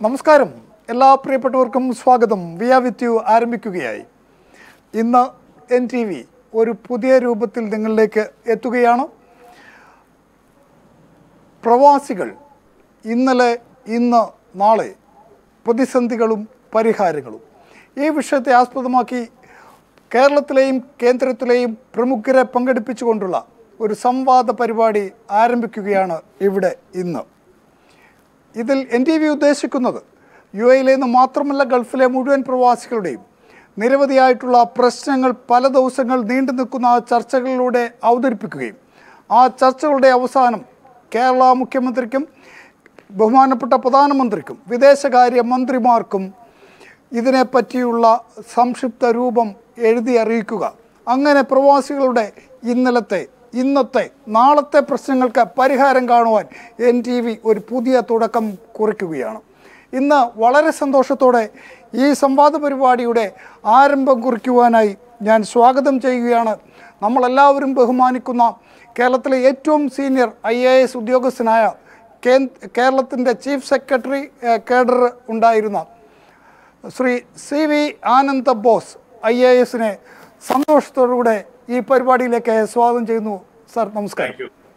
നമസ്കാരം എല്ലാ പ്രിയപ്പെട്ടവർക്കും സ്വാഗതം. വി ആർ വിത്ത് യു ആരംഭിക്കുകയായി. ഇന്ന് NTV ഒരു പുതിയ രൂപത്തിൽ നിങ്ങളിലേക്ക് എത്തുകയാണ്. പ്രവാസികൾ ഇന്നലെ, ഇന്ന്, നാളെ പ്രതിസന്ധികളും പരിഹാരങ്ങളും ഈ വിഷയത്തെ ആസ്പദമാക്കി കേരളത്തിലെയും കേന്ദ്രത്തിലെയും പ്രമുഖരെ പങ്കെടുപ്പിച്ചുകൊണ്ടുള്ള ഒരു സംവാദ പരിപാടി ആരംഭിക്കുകയാണ് ഇവിടെ ഇന്ന്. ഇതിൽ NTV ഉദ്ദേശിക്കുന്നത് UAE നിന്ന് മാത്രമല്ല, ഗൾഫിലെ മുഴുവൻ പ്രവാസികളുടെയും നിരവധിയായിട്ടുള്ള പ്രശ്നങ്ങൾ പല ദിവസങ്ങൾ നീണ്ടു നിൽക്കുന്ന ചർച്ചകളിലൂടെ അവതരിപ്പിക്കുകയും ആ ചർച്ചകളുടെ അവസാനം കേരള മുഖ്യമന്ത്രിക്കും ബഹുമാനപ്പെട്ട പ്രധാനമന്ത്രിക്കും വിദേശകാര്യ മന്ത്രിമാർക്കും ഇതിനെപ്പറ്റിയുള്ള സംക്ഷിപ്ത രൂപം എഴുതി അറിയിക്കുക. അങ്ങനെ പ്രവാസികളുടെ ഇന്നലത്തെ, ഇന്നത്തെ, നാളത്തെ പ്രശ്നങ്ങൾക്ക് പരിഹാരം കാണുവാൻ NTV ഒരു പുതിയ തുടക്കം കുറിക്കുകയാണ്. ഇന്ന് വളരെ സന്തോഷത്തോടെ ഈ സംവാദ പരിപാടിയുടെ ആരംഭം കുറിക്കുവാനായി ഞാൻ സ്വാഗതം ചെയ്യുകയാണ്. നമ്മളെല്ലാവരും ബഹുമാനിക്കുന്ന കേരളത്തിലെ ഏറ്റവും സീനിയർ IAS ഉദ്യോഗസ്ഥനായ കേരളത്തിൻ്റെ ചീഫ് സെക്രട്ടറി കേഡർ ഉണ്ടായിരുന്ന ശ്രീ CV ആനന്ദ ബോസ് IASനെ സന്തോഷത്തോടുകൂടെ ഈ പരിപാടിയിലേക്ക് സ്വാഗതം ചെയ്യുന്നു. സർ, നമസ്കാരം.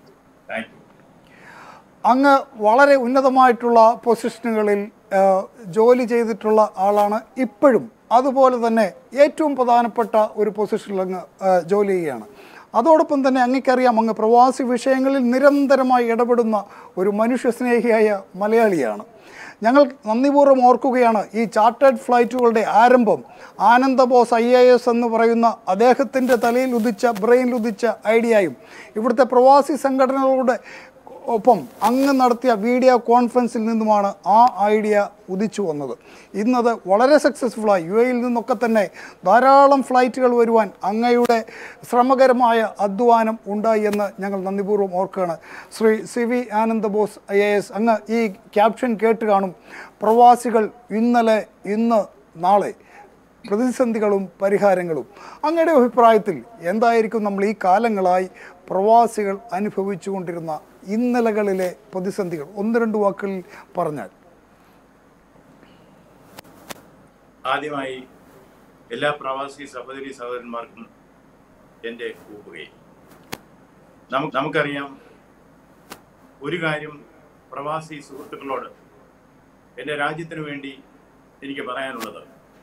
അങ്ങ് വളരെ ഉന്നതമായിട്ടുള്ള പൊസിഷനുകളിൽ ജോലി ചെയ്തിട്ടുള്ള ആളാണ്. ഇപ്പോഴും അതുപോലെ തന്നെ ഏറ്റവും പ്രധാനപ്പെട്ട ഒരു പൊസിഷനിൽ അങ്ങ് ജോലി ചെയ്യുകയാണ്. അതോടൊപ്പം തന്നെ അങ്ങേക്കറിയാം, അങ്ങ് പ്രവാസി വിഷയങ്ങളിൽ നിരന്തരമായി ഇടപെടുന്ന ഒരു മനുഷ്യസ്നേഹിയായ മലയാളിയാണ്. ഞങ്ങൾ നന്ദിപൂർവ്വം ഓർക്കുകയാണ് ഈ ചാർട്ടേഡ് ഫ്ലൈറ്റുകളുടെ ആരംഭം ആനന്ദ ബോസ് IAS എന്ന് പറയുന്ന അദ്ദേഹത്തിൻ്റെ തലയിൽ ഉദിച്ച, ബ്രെയിനിൽ ഉദിച്ച ഐഡിയയും ഇവിടുത്തെ പ്രവാസി സംഘടനകളുടെ ഒപ്പം അങ്ങ് നടത്തിയ വീഡിയോ കോൺഫറൻസിൽ നിന്നുമാണ് ആ ഐഡിയ ഉദിച്ചു വന്നത്. ഇന്നത് വളരെ സക്സസ്ഫുള്ളായി UAEയിൽ നിന്നൊക്കെ തന്നെ ധാരാളം ഫ്ലൈറ്റുകൾ വരുവാൻ അങ്ങയുടെ ശ്രമകരമായ അധ്വാനം ഉണ്ടായി എന്ന് ഞങ്ങൾ നന്ദിപൂർവ്വം ഓർക്കുകയാണ്. ശ്രീ CV ആനന്ദ ബോസ് IAS, അങ്ങ് ഈ ക്യാപ്ഷൻ കേട്ട് കാണും. പ്രവാസികൾ ഇന്നലെ, ഇന്ന്, നാളെ പ്രതിസന്ധികളും പരിഹാരങ്ങളും. അങ്ങയുടെ അഭിപ്രായത്തിൽ എന്തായിരിക്കും നമ്മൾ ഈ കാലങ്ങളായി പ്രവാസികൾ അനുഭവിച്ചു കൊണ്ടിരുന്ന ഇന്നലകളിലെ പ്രതിസന്ധികൾ ഒന്ന് രണ്ട് വാക്കുകളിൽ പറഞ്ഞാൽ? ആദ്യമായി എല്ലാ പ്രവാസി സഹോദരി സഹോദരന്മാർക്കും എൻ്റെ കൂപ്പുകയും. നമുക്കറിയാം, ഒരു കാര്യം പ്രവാസി സുഹൃത്തുക്കളോട് എൻ്റെ രാജ്യത്തിന് വേണ്ടി എനിക്ക് പറയാനുള്ളത്,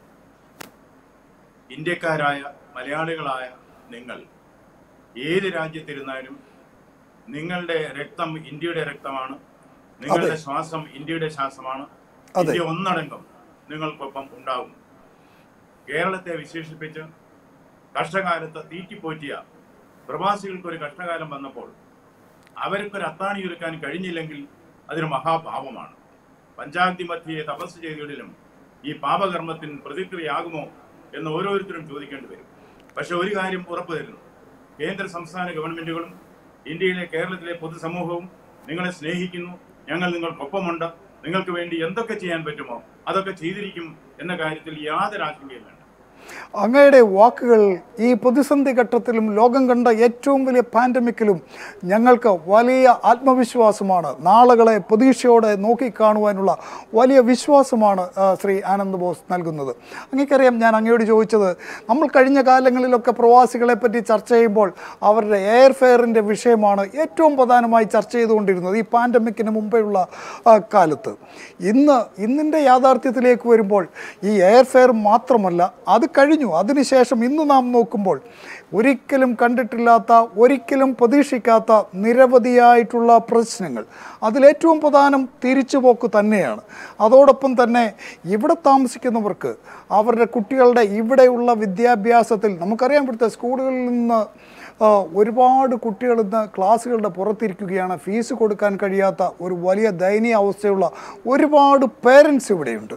ഇന്ത്യക്കാരായ മലയാളികളായ നിങ്ങൾ ഏത് രാജ്യത്തിരുന്നാലും നിങ്ങളുടെ രക്തം ഇന്ത്യയുടെ രക്തമാണ്, നിങ്ങളുടെ ശ്വാസം ഇന്ത്യയുടെ ശ്വാസമാണ്. ഇന്ത്യ ഒന്നടങ്കം നിങ്ങൾക്കൊപ്പം ഉണ്ടാകും. കേരളത്തെ വിശേഷിപ്പിച്ച് കഷ്ടകാലത്ത് തീറ്റിപ്പോറ്റിയ പ്രവാസികൾക്കൊരു കഷ്ടകാലം വന്നപ്പോൾ അവർക്കൊരു അത്താണിയൊരുക്കാൻ കഴിഞ്ഞില്ലെങ്കിൽ അതൊരു മഹാപാപമാണ്. പഞ്ചാഗ്നി മധ്യയെ തപസ് ചെയ്തിടിലും ഈ പാപകർമ്മത്തിന് പ്രതിക്രിയയാകുമോ എന്ന് ഓരോരുത്തരും ചോദിക്കേണ്ടി വരും. പക്ഷെ ഒരു കാര്യം ഉറപ്പു തരുന്നു, കേന്ദ്ര സംസ്ഥാന ഗവൺമെന്റുകളും ഇന്ത്യയിലെ കേരളത്തിലെ പൊതുസമൂഹവും നിങ്ങളെ സ്നേഹിക്കുന്നു. ഞങ്ങൾ നിങ്ങൾക്കൊപ്പമുണ്ട്. നിങ്ങൾക്ക് വേണ്ടി എന്തൊക്കെ ചെയ്യാൻ പറ്റുമോ അതൊക്കെ ചെയ്തിരിക്കും എന്ന കാര്യത്തിൽ യാതൊരു ആശങ്കയും വേണ്ട. അങ്ങയുടെ വാക്കുകൾ ഈ പ്രതിസന്ധി ഘട്ടത്തിലും ലോകം കണ്ട ഏറ്റവും വലിയ പാൻഡമിക്കിലും ഞങ്ങൾക്ക് വലിയ ആത്മവിശ്വാസമാണ്. നാളുകളെ പ്രതീക്ഷയോടെ നോക്കിക്കാണുവാനുള്ള വലിയ വിശ്വാസമാണ് ശ്രീ ആനന്ദ് ബോസ് നൽകുന്നത്. അങ്ങേക്കറിയാം, ഞാൻ അങ്ങയോട് ചോദിച്ചത്, നമ്മൾ കഴിഞ്ഞ കാലങ്ങളിലൊക്കെ പ്രവാസികളെ പറ്റി ചർച്ച ചെയ്യുമ്പോൾ അവരുടെ എയർ ഫെയറിൻ്റെ വിഷയമാണ് ഏറ്റവും പ്രധാനമായി ചർച്ച ചെയ്തുകൊണ്ടിരുന്നത് ഈ പാൻഡമിക്കിന് മുമ്പെയുള്ള കാലത്ത്. ഇന്നിൻ്റെ യാഥാർത്ഥ്യത്തിലേക്ക് വരുമ്പോൾ ഈ എയർ ഫെയർ മാത്രമല്ല, അത് കഴിഞ്ഞു. അതിനുശേഷം ഇന്ന് നാം നോക്കുമ്പോൾ ഒരിക്കലും കണ്ടിട്ടില്ലാത്ത, ഒരിക്കലും പ്രതീക്ഷിക്കാത്ത നിരവധിയായിട്ടുള്ള പ്രശ്നങ്ങൾ. അതിലേറ്റവും പ്രധാനം തിരിച്ചുപോക്ക് തന്നെയാണ്. അതോടൊപ്പം തന്നെ ഇവിടെ താമസിക്കുന്നവർക്ക് അവരുടെ കുട്ടികളുടെ ഇവിടെയുള്ള വിദ്യാഭ്യാസത്തിൽ, നമുക്കറിയാം ഇവിടുത്തെ സ്കൂളുകളിൽ നിന്ന് ഒരുപാട് കുട്ടികൾ ഇന്ന് ക്ലാസ്സുകളുടെ പുറത്തിരിക്കുകയാണ്. ഫീസ് കൊടുക്കാൻ കഴിയാത്ത ഒരു വലിയ ദയനീയ അവസ്ഥയുള്ള ഒരുപാട് പേരൻസ് ഇവിടെയുണ്ട്.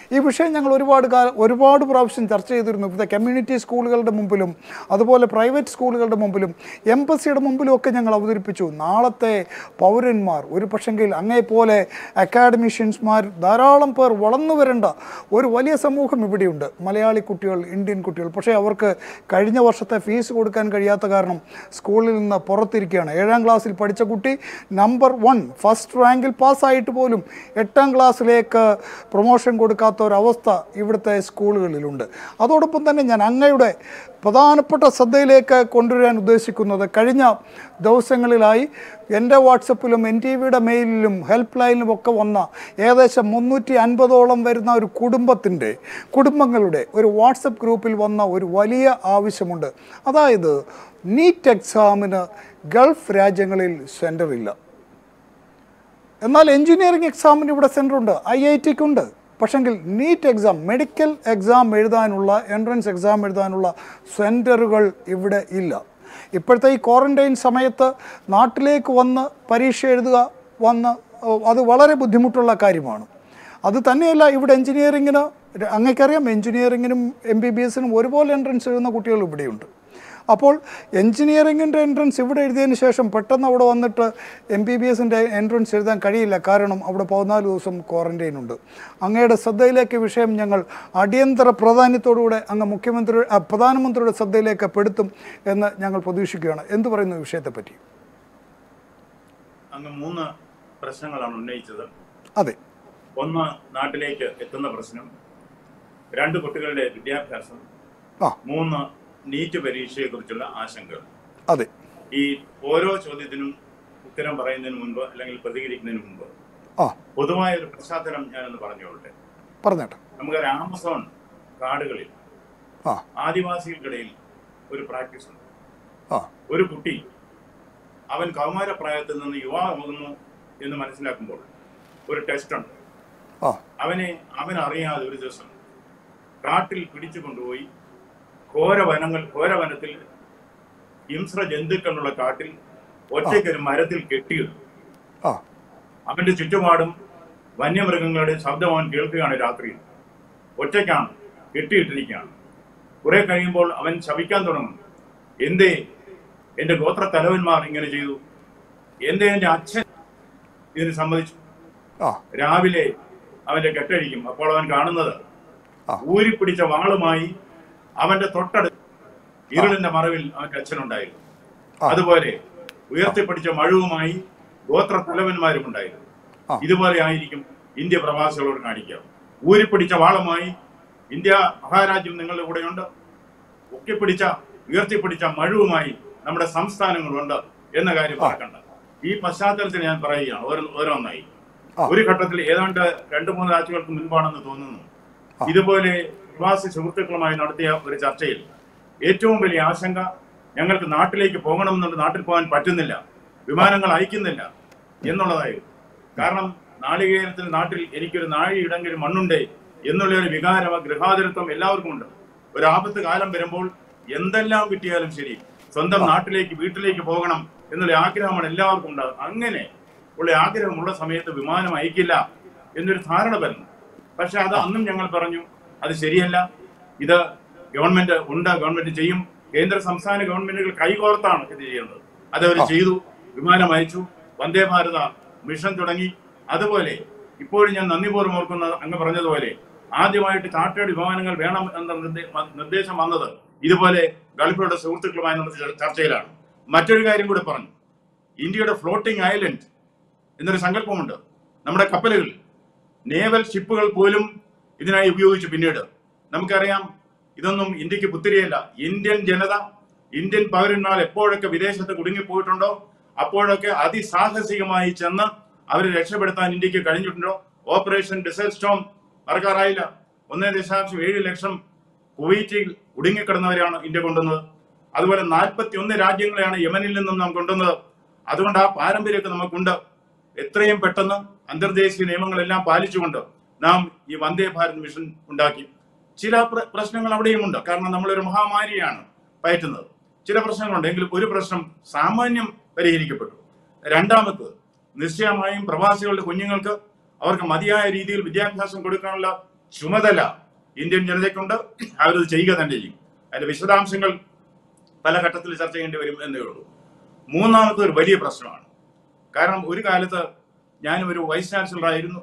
ഈ വിഷയം ഞങ്ങൾ ഒരുപാട് പ്രാവശ്യം ചർച്ച ചെയ്തിരുന്നു. ഇവിടുത്തെ കമ്മ്യൂണിറ്റി സ്കൂളുകളുടെ മുമ്പിലും അതുപോലെ പ്രൈവറ്റ് സ്കൂളുകളുടെ മുമ്പിലും എംബസിയുടെ മുമ്പിലും ഒക്കെ ഞങ്ങൾ അവതരിപ്പിച്ചു. നാളത്തെ പൗരന്മാർ ഒരു പക്ഷെങ്കിൽ അങ്ങേപോലെ അക്കാഡമിഷ്യൻസ്മാർ ധാരാളം പേർ വളർന്നു വരേണ്ട ഒരു വലിയ സമൂഹം ഇവിടെയുണ്ട്, മലയാളി കുട്ടികൾ, ഇന്ത്യൻ കുട്ടികൾ. പക്ഷേ അവർക്ക് കഴിഞ്ഞ വർഷത്തെ ഫീസ് കൊടുക്കാൻ കഴിയാത്ത കാരണം സ്കൂളിൽ നിന്ന് പുറത്തിരിക്കുകയാണ്. 7ാം ക്ലാസ്സിൽ പഠിച്ച കുട്ടി നമ്പർ 1 ഫസ്റ്റ് റാങ്കിൽ പാസ്സായിട്ട് പോലും 8ാം ക്ലാസ്സിലേക്ക് പ്രൊമോഷൻ കൊടുക്കാത്ത ഒരവസ്ഥ ഇവിടുത്തെ സ്കൂളുകളിലുണ്ട്. അതോടൊപ്പം തന്നെ ഞാൻ അങ്ങയുടെ പ്രധാനപ്പെട്ട ശ്രദ്ധയിലേക്ക് കൊണ്ടുവരാൻ ഉദ്ദേശിക്കുന്നത്, കഴിഞ്ഞ ദിവസങ്ങളിലായി എൻ്റെ വാട്സപ്പിലും NTVയുടെ മെയിലിലും ഹെൽപ്പ് ലൈനിലും ഒക്കെ വന്ന ഏകദേശം 350ഓളം വരുന്ന ഒരു കുടുംബങ്ങളുടെ ഒരു വാട്സപ്പ് ഗ്രൂപ്പിൽ വന്ന ഒരു വലിയ ആവശ്യമുണ്ട്. അതായത് നീറ്റ് എക്സാമിന് ഗൾഫ് രാജ്യങ്ങളിൽ സെൻറ്ററില്ല, എന്നാൽ എൻജിനീയറിംഗ് എക്സാമിന് ഇവിടെ സെൻറ്ററുണ്ട്, IITക്കുണ്ട്. പക്ഷെങ്കിൽ നീറ്റ് എക്സാം, മെഡിക്കൽ എക്സാം എഴുതാനുള്ള, എൻട്രൻസ് എക്സാം എഴുതാനുള്ള സെൻറ്ററുകൾ ഇവിടെ ഇല്ല. ഇപ്പോഴത്തെ ഈ ക്വാറൻറ്റൈൻ സമയത്ത് നാട്ടിലേക്ക് വന്ന് പരീക്ഷ എഴുതുക അത് വളരെ ബുദ്ധിമുട്ടുള്ള കാര്യമാണ്. അത് തന്നെയല്ല, ഇവിടെ എൻജിനീയറിങ്ങിന് അങ്ങേക്കറിയാം, എൻജിനീയറിങ്ങിനും MBBSനും ഒരുപോലെ എൻട്രൻസ് എഴുതുന്ന കുട്ടികൾ ഇവിടെയുണ്ട്. അപ്പോൾ എൻജിനീയറിങ്ങിൻ്റെ എൻട്രൻസ് ഇവിടെ എഴുതിയതിന് ശേഷം പെട്ടെന്ന് അവിടെ വന്നിട്ട് MBBSൻ്റെ എൻട്രൻസ് എഴുതാൻ കഴിയില്ല, കാരണം അവിടെ 14 ദിവസം ക്വാറൻറ്റൈൻ ഉണ്ട്. അങ്ങയുടെ ശ്രദ്ധയിലേക്ക് വിഷയം ഞങ്ങൾ അടിയന്തര പ്രാധാന്യത്തോടുകൂടെ അങ്ങ് പ്രധാനമന്ത്രിയുടെ ശ്രദ്ധയിലേക്ക് പെടുത്തും എന്ന് ഞങ്ങൾ പ്രതീക്ഷിക്കുകയാണ്. എന്തു പറയുന്നു വിഷയത്തെപ്പറ്റി? അങ്ങ് 3 പ്രശ്നങ്ങളാണ് ഉന്നയിച്ചത്. അതെ, ഒന്ന് നാട്ടിലേക്ക് എത്തുന്ന പ്രശ്നം, 2 കുട്ടികളുടെ വിദ്യാഭ്യാസം, 3 നീറ്റ് പരീക്ഷയെ കുറിച്ചുള്ള ആശങ്കകൾ. അതെ, ഈ ഓരോ ചോദ്യത്തിനും ഉത്തരം പറയുന്നതിന് മുൻപ് അല്ലെങ്കിൽ പ്രതികരിക്കുന്നതിന് മുൻപ് പൊതുവായ ഒരു പശ്ചാത്തലം ഞാനൊന്ന് പറഞ്ഞോട്ടെ. നമുക്ക് ആമസോൺ കാടുകളിൽ ആദിവാസികൾക്കിടയിൽ ഒരു പ്രാക്ടീസ് ഉണ്ട്. ഒരു കുട്ടി അവൻ കൗമാരപ്രായത്തിൽ നിന്ന് യുവാകുന്നു എന്ന് മനസ്സിലാക്കുമ്പോൾ ഒരു ടെസ്റ്റ് ഉണ്ട്. അവനറിയാതെ ഒരു ദിവസം കാട്ടിൽ പിടിച്ചു കൊണ്ടുപോയി ഘോരവനത്തിൽ ഹിംസ്ര ജന്തുക്കളുള്ള കാട്ടിൽ ഒറ്റയ്ക്കൊരു മരത്തിൽ കെട്ടിയിടും. അവന്റെ ചുറ്റുപാടും വന്യമൃഗങ്ങളുടെ ശബ്ദം അവൻ കേൾക്കുകയാണ്. രാത്രിയിൽ ഒറ്റയ്ക്കാണ്, കെട്ടിയിട്ടിരിക്കുകയാണ്. കുറെ കഴിയുമ്പോൾ അവൻ ശപിക്കാൻ തുടങ്ങും. എന്തേ എന്റെ ഗോത്ര തലവന്മാർ ഇങ്ങനെ ചെയ്തു, എന്തേ എന്റെ അച്ഛൻ ഇതിന് സമ്മതിച്ചു. രാവിലെ അവന്റെ കെട്ടഴിക്കും. അപ്പോൾ അവൻ കാണുന്നത് ഊരിപ്പിടിച്ച വാളുമായി അവന്റെ തൊട്ടടുത്ത് ഇരുളിന്റെ മറവിൽ അവന്റെ അച്ഛനുണ്ടായിരുന്നു. അതുപോലെ ഉയർത്തിപ്പിടിച്ച മഴുവുമായി ഗോത്ര തലവന്മാരും ഉണ്ടായിരുന്നു. ഇതുപോലെ ആയിരിക്കും ഇന്ത്യ പ്രവാസികളോട് കാണിക്കുക. ഊരിപ്പിടിച്ച വാളുമായി ഇന്ത്യ മഹാരാജ്യം നിങ്ങളുടെ കൂടെയുണ്ട്, ഉയർത്തിപ്പിടിച്ച മഴുവുമായി നമ്മുടെ സംസ്ഥാനങ്ങളുണ്ട് എന്ന കാര്യം മറക്കണ്ട. ഈ പശ്ചാത്തലത്തിൽ ഞാൻ പറയുകയാണ് ഓരോന്നായി. ഒരു ഘട്ടത്തിൽ ഏതാണ്ട് 2-3 ആഴ്ചകൾക്ക് മുൻപാണെന്ന് തോന്നുന്നു, ഇതുപോലെ പ്രവാസി സുഹൃത്തുക്കളുമായി നടത്തിയ ഒരു ചർച്ചയിൽ ഏറ്റവും വലിയ ആശങ്ക, ഞങ്ങൾക്ക് നാട്ടിലേക്ക് പോകണമെന്നുണ്ട്, നാട്ടിൽ പോകാൻ പറ്റുന്നില്ല, വിമാനങ്ങൾ അയക്കുന്നില്ല എന്നുള്ളതായിരുന്നു. കാരണം നാട്ടിൽ എനിക്കൊരു നാഴിയിടങ്കിലും മണ്ണുണ്ടേ എന്നുള്ള ഒരു വികാരം, ഗൃഹാതുരത്വം എല്ലാവർക്കും ഉണ്ട്. ഒരു ആപത്ത് കാലം വരുമ്പോൾ എന്തെല്ലാം കിട്ടിയാലും ശരി സ്വന്തം വീട്ടിലേക്ക് പോകണം എന്നുള്ള ആഗ്രഹമാണ് എല്ലാവർക്കും ഉണ്ടാകും. അങ്ങനെ ഉള്ള ആഗ്രഹമുള്ള സമയത്ത് വിമാനം അയക്കില്ല എന്നൊരു ധാരണ വരുന്നു. പക്ഷെ അത് അന്നും ഞങ്ങൾ പറഞ്ഞു, അത് ശരിയല്ല, ഇത് ഗവൺമെന്റ് ചെയ്യും. കേന്ദ്ര സംസ്ഥാന ഗവൺമെന്റുകൾ കൈകോർത്താണ് ഇത് ചെയ്യുന്നത്. അതവർ ചെയ്തു, വിമാനം അയച്ചു, വന്ദേ ഭാരത മിഷൻ തുടങ്ങി. അതുപോലെ ഇപ്പോഴും ഞാൻ നന്ദിപൂർവ്വം ഓർക്കുന്നത്, അങ്ങ് പറഞ്ഞതുപോലെ ആദ്യമായിട്ട് ചാർട്ടേഡ് വിമാനങ്ങൾ വേണം എന്ന നിർദ്ദേശം വന്നത് ഇതുപോലെ ഗൾഫിലുള്ള സുഹൃത്തുക്കളുമായി നടത്തിയ ചർച്ചയിലാണ്. മറ്റൊരു കാര്യം കൂടി പറഞ്ഞു, ഇന്ത്യയുടെ ഫ്ലോട്ടിംഗ് ഐലൻഡ് എന്നൊരു സങ്കല്പമുണ്ട്. നമ്മുടെ കപ്പലുകൾ, നേവൽ ഷിപ്പുകൾ പോലും ഇതിനായി ഉപയോഗിച്ചു. പിന്നീട് നമുക്കറിയാം, ഇതൊന്നും ഇന്ത്യക്ക് പുത്തിരിയല്ല. ഇന്ത്യൻ ജനത, ഇന്ത്യൻ പൗരന്മാർ എപ്പോഴൊക്കെ വിദേശത്ത് കുടുങ്ങിപ്പോയിട്ടുണ്ടോ അപ്പോഴൊക്കെ അതിസാഹസികമായി ചെന്ന് അവരെ രക്ഷപ്പെടുത്താൻ ഇന്ത്യക്ക് കഴിഞ്ഞിട്ടുണ്ടോ. ഓപ്പറേഷൻ ഡിസേർട്ട് സ്റ്റോം മറക്കാറായില്ല. 1.7 ലക്ഷം കുവൈറ്റിൽ കുടുങ്ങിക്കിടന്നവരെയാണ് ഇന്ത്യ കൊണ്ടുവന്നത്. അതുപോലെ 41 രാജ്യങ്ങളെയാണ് യമനിൽ നിന്നും നാം കൊണ്ടുവന്നത്. അതുകൊണ്ട് ആ പാരമ്പര്യമൊക്കെ നമുക്കുണ്ട്. എത്രയും പെട്ടെന്ന് അന്തർദേശീയ നിയമങ്ങളെല്ലാം പാലിച്ചുകൊണ്ട് നാം ഈ വന്ദേ ഭാരത് മിഷൻ ഉണ്ടാക്കി. ചില പ്രശ്നങ്ങൾ അവിടെയും ഉണ്ട്, കാരണം നമ്മളൊരു മഹാമാരിയാണ് പയറ്റുന്നത്. ചില പ്രശ്നങ്ങളുണ്ട്, എങ്കിലും ഒരു പ്രശ്നം സാമാന്യം പരിഹരിക്കപ്പെട്ടു. രണ്ടാമത്, നിശ്ചയമായും പ്രവാസികളുടെ കുഞ്ഞുങ്ങൾക്ക് അവർക്ക് മതിയായ രീതിയിൽ വിദ്യാഭ്യാസം കൊടുക്കാനുള്ള ചുമതല ഇന്ത്യൻ ജനതയ്ക്കുണ്ട്. അവരത് ചെയ്യുക തന്നെ ചെയ്യും. അതിന്റെ വിശദാംശങ്ങൾ പല ഘട്ടത്തിൽ ചർച്ച ചെയ്യേണ്ടി വരും എന്നേ ഉള്ളൂ. മൂന്നാമത്തെ ഒരു വലിയ പ്രശ്നമാണ്. കാരണം ഒരു കാലത്ത് ഞാനും ഒരു വൈസ് ചാൻസലർ ആയിരുന്നു.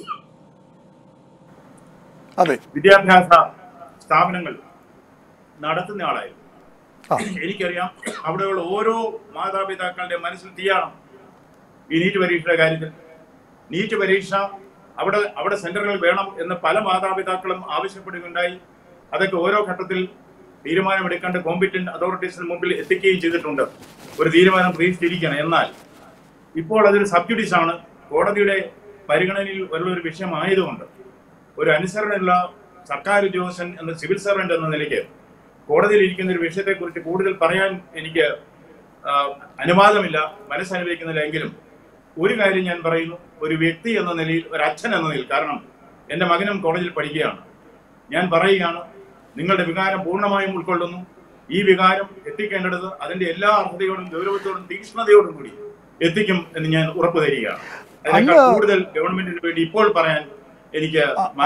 വിദ്യാഭ്യാസ സ്ഥാപനങ്ങൾ നടത്തുന്ന ആളായിരുന്നു. എനിക്കറിയാം അവിടെയുള്ള ഓരോ മാതാപിതാക്കളുടെ മനസ്സിൽ തീയാണ് ഈ നീറ്റ് പരീക്ഷയുടെ കാര്യത്തിൽ. നീറ്റ് പരീക്ഷ അവിടെ സെന്ററുകൾ വേണം എന്ന് പല മാതാപിതാക്കളും ആവശ്യപ്പെടുകയുണ്ടായി. അതൊക്കെ ഓരോ ഘട്ടത്തിൽ തീരുമാനമെടുക്കേണ്ട കോമ്പറ്റന്റ് അതോറിറ്റീസിന് മുമ്പിൽ എത്തിക്കുകയും ചെയ്തിട്ടുണ്ട്. ഒരു തീരുമാനം പ്രതീക്ഷിച്ചിരിക്കണം. എന്നാൽ ഇപ്പോൾ അതൊരു സബ്ജുഡീസ് ആണ്. കോടതിയുടെ പരിഗണനയിൽ ഉള്ള ഒരു വിഷയമായതുകൊണ്ട് ഒരു അനുസരണയുള്ള സർക്കാർ ഉദ്യോഗസ്ഥൻ എന്ന സിവിൽ സർവന്റ് എന്ന നിലയ്ക്ക് കോടതിയിൽ ഇരിക്കുന്ന ഒരു വിഷയത്തെക്കുറിച്ച് കൂടുതൽ പറയാൻ എനിക്ക് അനുവാദമില്ല, മനസ്സനുവദിക്കുന്നില്ല. എങ്കിലും ഒരു കാര്യം ഞാൻ പറയുന്നു, ഒരു വ്യക്തി എന്ന നിലയിൽ, ഒരു അച്ഛൻ എന്ന നിലയിൽ, കാരണം എൻ്റെ മകനും കോളേജിൽ പഠിക്കുകയാണ്, ഞാൻ പറയുകയാണ്, നിങ്ങളുടെ വികാരം പൂർണ്ണമായും ഉൾക്കൊള്ളുന്നു. ഈ വികാരം എത്തിക്കേണ്ടത് അതിന്റെ എല്ലാ അർഹതയോടും ഗൗരവത്തോടും തീക്ഷ്ണതയോടും കൂടി എത്തിക്കും എന്ന് ഞാൻ ഉറപ്പു തരികയാണ്. അതിനേക്കാൾ കൂടുതൽ ഗവൺമെന്റിന് വേണ്ടി ഇപ്പോൾ പറയാൻ എനിക്ക്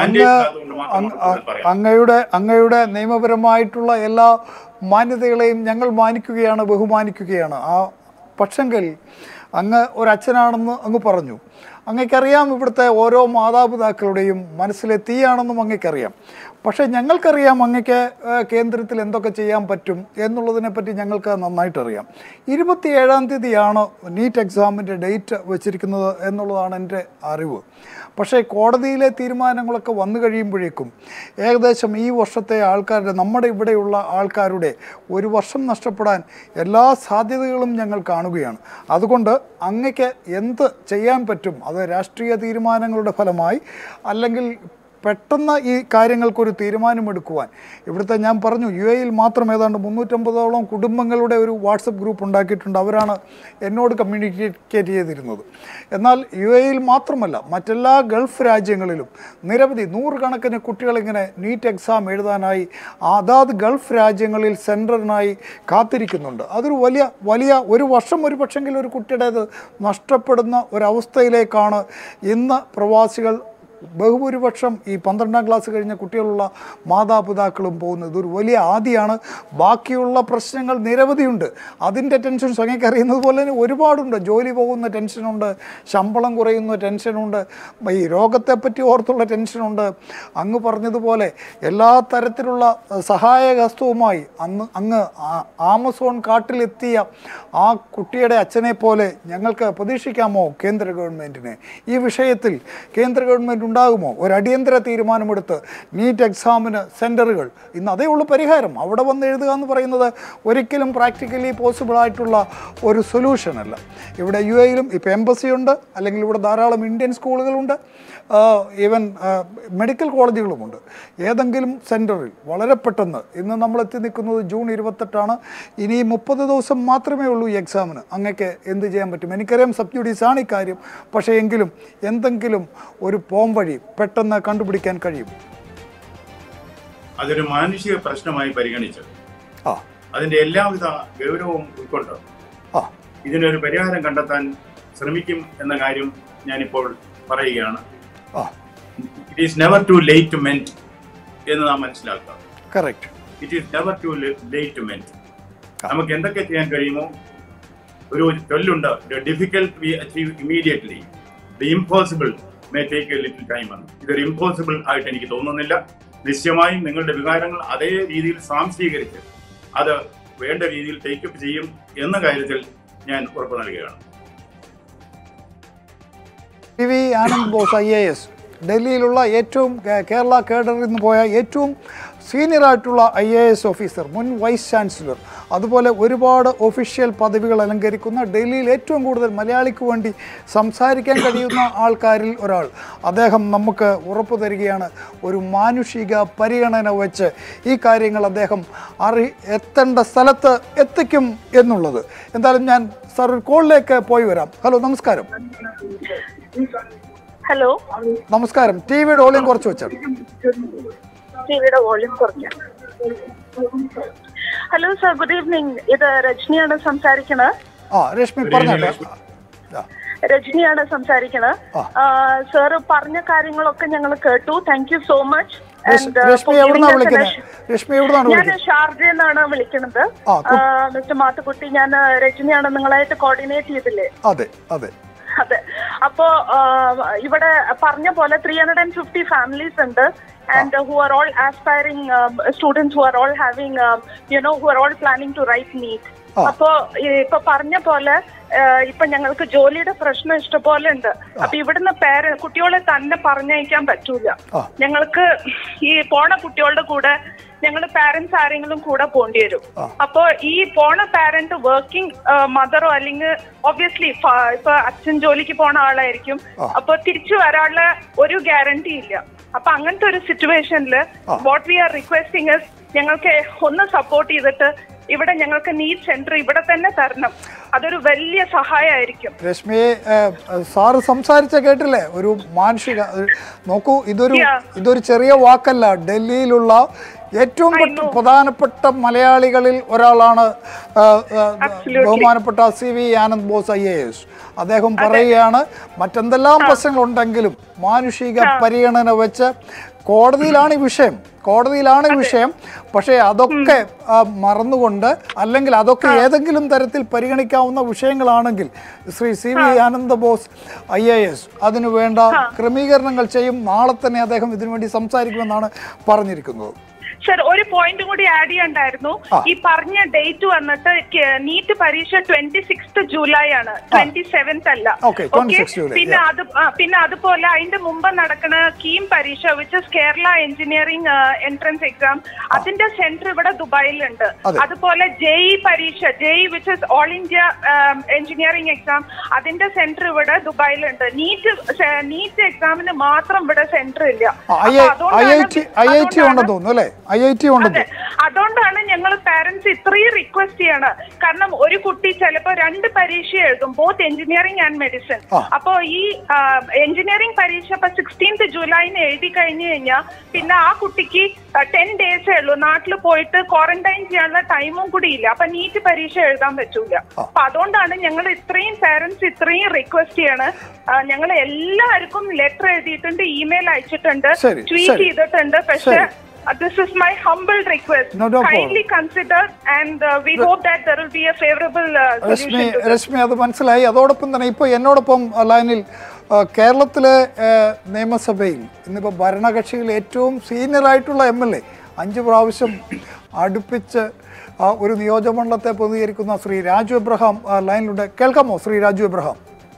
അങ്ങയുടെ നിയമപരമായിട്ടുള്ള എല്ലാ മാന്യതകളെയും ഞങ്ങൾ മാനിക്കുകയാണ്, ബഹുമാനിക്കുകയാണ്. ആ പക്ഷെങ്കിൽ അങ്ങ് ഒരച്ഛനാണെന്ന് അങ്ങ് പറഞ്ഞു. അങ്ങയ്ക്കറിയാം ഇവിടുത്തെ ഓരോ മാതാപിതാക്കളുടെയും മനസ്സിലെ തീയാണെന്നും അങ്ങയ്ക്കറിയാം. പക്ഷേ ഞങ്ങൾക്കറിയാം അങ്ങയ്ക്ക് കേന്ദ്രത്തിൽ എന്തൊക്കെ ചെയ്യാൻ പറ്റും എന്നുള്ളതിനെപ്പറ്റി ഞങ്ങൾക്ക് നന്നായിട്ടറിയാം. 27-ാം തീയതിയാണ് നീറ്റ് എക്സാമിൻ്റെ ഡേറ്റ് വെച്ചിരിക്കുന്നത് എന്നുള്ളതാണ് എൻ്റെ അറിവ്. പക്ഷേ കോടതിയിലെ തീരുമാനങ്ങളൊക്കെ വന്നു കഴിയുമ്പോഴേക്കും ഏകദേശം ഈ വർഷത്തെ ആൾക്കാരുടെ, നമ്മുടെ ഇവിടെയുള്ള ആൾക്കാരുടെ ഒരു വർഷം നഷ്ടപ്പെടാൻ എല്ലാ സാധ്യതകളും ഞങ്ങൾ കാണുകയാണ്. അതുകൊണ്ട് അങ്ങയ്ക്ക് എന്ത് ചെയ്യാൻ പറ്റും, അത് രാഷ്ട്രീയ തീരുമാനങ്ങളുടെ ഫലമായി അല്ലെങ്കിൽ പെട്ടെന്ന് ഈ കാര്യങ്ങൾക്കൊരു തീരുമാനമെടുക്കുവാൻ, ഇവിടുത്തെ ഞാൻ പറഞ്ഞു UAE-യിൽ മാത്രം ഏതാണ്ട് 350ഓളം കുടുംബങ്ങളുടെ ഒരു വാട്സപ്പ് ഗ്രൂപ്പ് ഉണ്ടാക്കിയിട്ടുണ്ട്. അവരാണ് എന്നോട് കമ്മ്യൂണിക്കേറ്റ് ചെയ്തിരുന്നത്. എന്നാൽ UAE-യിൽ മാത്രമല്ല, മറ്റെല്ലാ ഗൾഫ് രാജ്യങ്ങളിലും നിരവധി നൂറുകണക്കിന് കുട്ടികളിങ്ങനെ നീറ്റ് എക്സാം എഴുതാനായി അതാത് ഗൾഫ് രാജ്യങ്ങളിൽ സെൻറ്ററിനായി കാത്തിരിക്കുന്നുണ്ട്. അതൊരു വലിയ ഒരു വർഷം ഒരു പക്ഷെങ്കിൽ ഒരു കുട്ടിയുടേത് നഷ്ടപ്പെടുന്ന ഒരവസ്ഥയിലേക്കാണ് ഇന്ന് പ്രവാസികൾ ബഹുഭൂരിപക്ഷം ഈ 12ാം ക്ലാസ് കഴിഞ്ഞ കുട്ടികളുള്ള മാതാപിതാക്കളും പോകുന്നത്. ഇതൊരു വലിയ ആദിയാണ്. ബാക്കിയുള്ള പ്രശ്നങ്ങൾ നിരവധിയുണ്ട്. അതിൻ്റെ ടെൻഷൻസ് അങ്ങേക്ക് അറിയുന്നത് പോലെ തന്നെ ഒരുപാടുണ്ട്. ജോലി പോകുന്ന ടെൻഷനുണ്ട്, ശമ്പളം കുറയുന്ന ടെൻഷനുണ്ട്, ഈ രോഗത്തെപ്പറ്റി ഓർത്തുള്ള ടെൻഷനുണ്ട്. അങ്ങ് പറഞ്ഞതുപോലെ എല്ലാ തരത്തിലുള്ള സഹായഹസ്തവുമായി അങ്ങ് ആമസോൺ കാട്ടിലെത്തിയ ആ കുട്ടിയുടെ അച്ഛനെ പോലെ ഞങ്ങൾക്ക് പ്രതീക്ഷിക്കാമോ കേന്ദ്ര ഗവൺമെൻറ്റിനെ? ഈ വിഷയത്തിൽ കേന്ദ്ര ഗവൺമെൻറ് ഉണ്ടാകുമോ? ഒരു അടിയന്തര തീരുമാനമെടുത്ത് നീറ്റ് എക്സാമിന് സെൻറ്ററുകൾ, ഇന്ന് അതേ ഉള്ളൂ പരിഹാരം. അവിടെ വന്ന് എഴുതുക എന്ന് പറയുന്നത് ഒരിക്കലും പ്രാക്ടിക്കലി പോസിബിൾ ആയിട്ടുള്ള ഒരു സൊല്യൂഷനല്ല. ഇവിടെ UAE-യിലും ഇപ്പോൾ എംബസിയുണ്ട്, അല്ലെങ്കിൽ ഇവിടെ ധാരാളം ഇന്ത്യൻ സ്കൂളുകളുണ്ട്, ഈവൻ മെഡിക്കൽ കോളേജുകളുമുണ്ട്. ഏതെങ്കിലും സെൻറ്ററിൽ വളരെ പെട്ടെന്ന്, ഇന്ന് നമ്മൾ എത്തി നിൽക്കുന്നത് ജൂൺ 28 ഇനി 30 ദിവസം മാത്രമേ ഉള്ളൂ ഈ എക്സാമിന്. അങ്ങക്ക് എന്ത് ചെയ്യാൻ പറ്റും? എനിക്കറിയാം സബ്ജുഡീസാണ് ഈ കാര്യം, പക്ഷേ എങ്കിലും എന്തെങ്കിലും ഒരു പോം വഴി പെട്ടെന്ന് കണ്ടുപിടിക്കാൻ കഴിയും. അതൊരു മാനുഷിക പ്രശ്നമായി പരിഗണിച്ച് അതിന്റെ എല്ലാവിധ ഗൗരവവും ഉൾക്കൊണ്ട് ഇതിനൊരു പരിഹാരം കണ്ടെത്താൻ ശ്രമിക്കും എന്ന കാര്യം ഞാനിപ്പോൾ പറയുകയാണ്. It is never too late to mend എന്ന് നാം മനസ്സിലാക്കുക. Correct. It is never too late to mend. നമുക്ക് എന്തൊക്കെ ചെയ്യാൻ കഴിയുമോ? ഒരു ചൊല്ലുണ്ട്, the difficult we achieve immediately, the impossible may take a little time എന്ന്. ഇതൊരു ഇംപോസിബിൾ ആയിട്ട് എനിക്ക് തോന്നുന്നില്ല. നിശ്ചയമായും നിങ്ങളുടെ വികാരങ്ങൾ അതേ രീതിയിൽ സ്വാംശീകരിച്ച് അത് വേണ്ട രീതിയിൽ ടേക്കപ്പ് ചെയ്യും എന്ന കാര്യത്തിൽ ഞാൻ ഉറപ്പ് നൽകുകയാണ്. PV ആനന്ദ് ബോസ് IAS, ഡൽഹിയിലുള്ള ഏറ്റവും കേരള കേഡറിൽ നിന്ന് പോയ ഏറ്റവും സീനിയറായിട്ടുള്ള IAS ഓഫീസർ, മുൻ വൈസ് ചാൻസലർ, അതുപോലെ ഒരുപാട് ഒഫീഷ്യൽ പദവികൾ അലങ്കരിക്കുന്ന, ഡൽഹിയിൽ ഏറ്റവും കൂടുതൽ മലയാളിക്ക് വേണ്ടി സംസാരിക്കാൻ കഴിയുന്ന ആൾക്കാരിൽ ഒരാൾ. അദ്ദേഹം നമുക്ക് ഉറപ്പു തരികയാണ്, ഒരു മാനുഷിക പരിഗണന വെച്ച് ഈ കാര്യങ്ങൾ അദ്ദേഹം എത്തേണ്ട സ്ഥലത്ത് എത്തിക്കും എന്നുള്ളത്. എന്തായാലും ഞാൻ സാർ ഒരു കോളിലേക്ക് പോയി വരാം. ഹലോ, നമസ്കാരം. ഹലോ, നമസ്കാരം. ടിവിയുടെ വോളിയം കുറച്ച് വെച്ചാൽ. ടിവിയുടെ വോളിയം കുറയ്ക്കാം. Hello sir, good evening. ഇത് രജനിയാണ് സംസാരിക്കുന്നത്. രശ്മി പറഞ്ഞോട്ടെ. രജനിയാണ് സംസാരിക്കുന്നത്. സാറ് പറഞ്ഞ കാര്യങ്ങളൊക്കെ ഞങ്ങൾ കേട്ടു. Thank you so much. ഞാൻ ഷാർജയിൽ നിന്നാണ് വിളിക്കുന്നത്. മിസ്റ്റർ മാത്തുക്കുട്ടി, ഞാൻ രജനിയാണ്, നിങ്ങളായിട്ട് കോർഡിനേറ്റ് ചെയ്തില്ലേ? അതെ അതെ അതെ. അപ്പോ ഇവിടെ പറഞ്ഞ പോലെ 350 families ഉണ്ട്. And who are all aspiring students, who are all having who are all planning to write NEET. അപ്പോ ഇപ്പൊ പറഞ്ഞ പോലെ ഇപ്പൊ ഞങ്ങൾക്ക് ജോലിയുടെ പ്രശ്നം ഇഷ്ടംപോലെ ഉണ്ട്. അപ്പൊ ഇവിടുന്ന് കുട്ടികളെ തന്നെ പറഞ്ഞയക്കാൻ പറ്റൂല. ഞങ്ങൾക്ക് ഈ പോണ കുട്ടികളുടെ കൂടെ ഞങ്ങൾ പാരന്റ്സ് ആരെങ്കിലും കൂടെ പോണ്ടി വരും. അപ്പൊ ഈ പോണ പാരന്റ് വർക്കിംഗ് മദറോ അല്ലെങ്കിൽ ഒബ്വിയസ്ലി ഇപ്പൊ അച്ഛൻ ജോലിക്ക് പോണ ആളായിരിക്കും. അപ്പൊ തിരിച്ചു വരാനുള്ള ഒരു ഗ്യാരണ്ടി ഇല്ല. അപ്പൊ അങ്ങനത്തെ ഒരു സിറ്റുവേഷനിൽ what we are requesting is ഞങ്ങൾക്ക് ഒന്ന് സപ്പോർട്ട് ചെയ്തിട്ട് ഇവിടെ ഞങ്ങൾക്ക് നീറ്റ് സെന്റർ ഇവിടെ തന്നെ തരണം. അതൊരു വലിയ സഹായമായിരിക്കും. രശ്മിയെ, സാറ് സംസാരിച്ച കേട്ടില്ലേ? ഒരു മാനുഷിക നോക്കൂ, ഇതൊരു ചെറിയ വാക്കല്ല. ഡൽഹിയിലുള്ള ഏറ്റവും പ്രധാനപ്പെട്ട മലയാളികളിൽ ഒരാളാണ് ബഹുമാനപ്പെട്ട CV ആനന്ദ് ബോസ് IAS. അദ്ദേഹം പറയുകയാണ്, മറ്റെന്തെല്ലാം പ്രശ്നങ്ങളുണ്ടെങ്കിലും മാനുഷിക പരിഗണന വെച്ച് കോടതിയിലാണ് ഈ വിഷയം. പക്ഷേ അതൊക്കെ മറന്നുകൊണ്ട്, അല്ലെങ്കിൽ അതൊക്കെ ഏതെങ്കിലും തരത്തിൽ പരിഗണിക്കാവുന്ന വിഷയങ്ങളാണെങ്കിൽ ശ്രീ CV ആനന്ദ് ബോസ് IAS അതിനു വേണ്ട ക്രമീകരണങ്ങൾ ചെയ്യും. നാളെ തന്നെ അദ്ദേഹം ഇതിനുവേണ്ടി സംസാരിക്കുമെന്നാണ് പറഞ്ഞിരിക്കുന്നത്. സർ, ഒരു പോയിന്റ് കൂടി ആഡ് ചെയ്യണ്ടായിരുന്നു. ഈ പറഞ്ഞ ഡേറ്റ് വന്നിട്ട് നീറ്റ് പരീക്ഷ 26 ജൂലൈ ആണ്, 27 അല്ല. പിന്നെ അതുപോലെ അതിന്റെ മുമ്പ് നടക്കുന്ന കീം പരീക്ഷ which is Kerala engineering entrance exam, അതിന്റെ സെന്റർ ഇവിടെ ദുബായിലുണ്ട്. അതുപോലെ JEE പരീക്ഷ, JEE which is all India engineering exam, അതിന്റെ സെന്റർ ഇവിടെ ദുബായിലുണ്ട്. നീറ്റ് എക്സാമിന് മാത്രം ഇവിടെ സെന്റർ ഇല്ല. അതുകൊണ്ടാണ് ഞങ്ങൾ പാരന്റ്സ് ഇത്രയും റിക്വസ്റ്റ് ചെയ്യണം. കാരണം ഒരു കുട്ടി ചിലപ്പോ 2 പരീക്ഷ എഴുതും, ബോത്ത് എഞ്ചിനീയറിംഗ് ആൻഡ് മെഡിസിൻ. അപ്പൊ ഈ എഞ്ചിനീയറിംഗ് പരീക്ഷ ഇപ്പൊ 16th ജൂലൈന് എഴുതി കഴിഞ്ഞു കഴിഞ്ഞാൽ പിന്നെ ആ കുട്ടിക്ക് 10 ഡേയ്സേ ഉള്ളൂ നാട്ടിൽ പോയിട്ട് ക്വാറന്റൈൻ ചെയ്യാനുള്ള ടൈമും കൂടി ഇല്ല. അപ്പൊ നീറ്റ് പരീക്ഷ എഴുതാൻ പറ്റൂല. അപ്പൊ അതുകൊണ്ടാണ് ഞങ്ങൾ ഇത്രയും പാരന്റ്സ് ഇത്രയും റിക്വസ്റ്റ് ചെയ്യണം. ഞങ്ങൾ എല്ലാവർക്കും ലെറ്റർ എഴുതിയിട്ടുണ്ട്, ഇമെയിൽ അയച്ചിട്ടുണ്ട്, ട്വീറ്റ് ചെയ്തിട്ടുണ്ട്. പക്ഷെ this is my humble request. Kindly consider and we hope that there will be a favorable solution. Rashmi, അത് മനസ്സിലായി. അതോടൊപ്പം തന്നെ ഇപ്പോൾ എന്നോടൊപ്പം ലൈനിൽ കേരളത്തിലെ നിയമസഭയിൽ ഇന്നിപ്പോൾ ഭരണകക്ഷിയിൽ ഏറ്റവും സീനിയറായിട്ടുള്ള MLA 5 പ്രാവശ്യം അടുപ്പിച്ച് ഒരു നിയോജകമണ്ഡലത്തെ പ്രതികരിക്കുന്ന ശ്രീ രാജു എബ്രഹാം ലൈനിലുണ്ട്. കേൾക്കാമോ ശ്രീ രാജു എബ്രഹാം?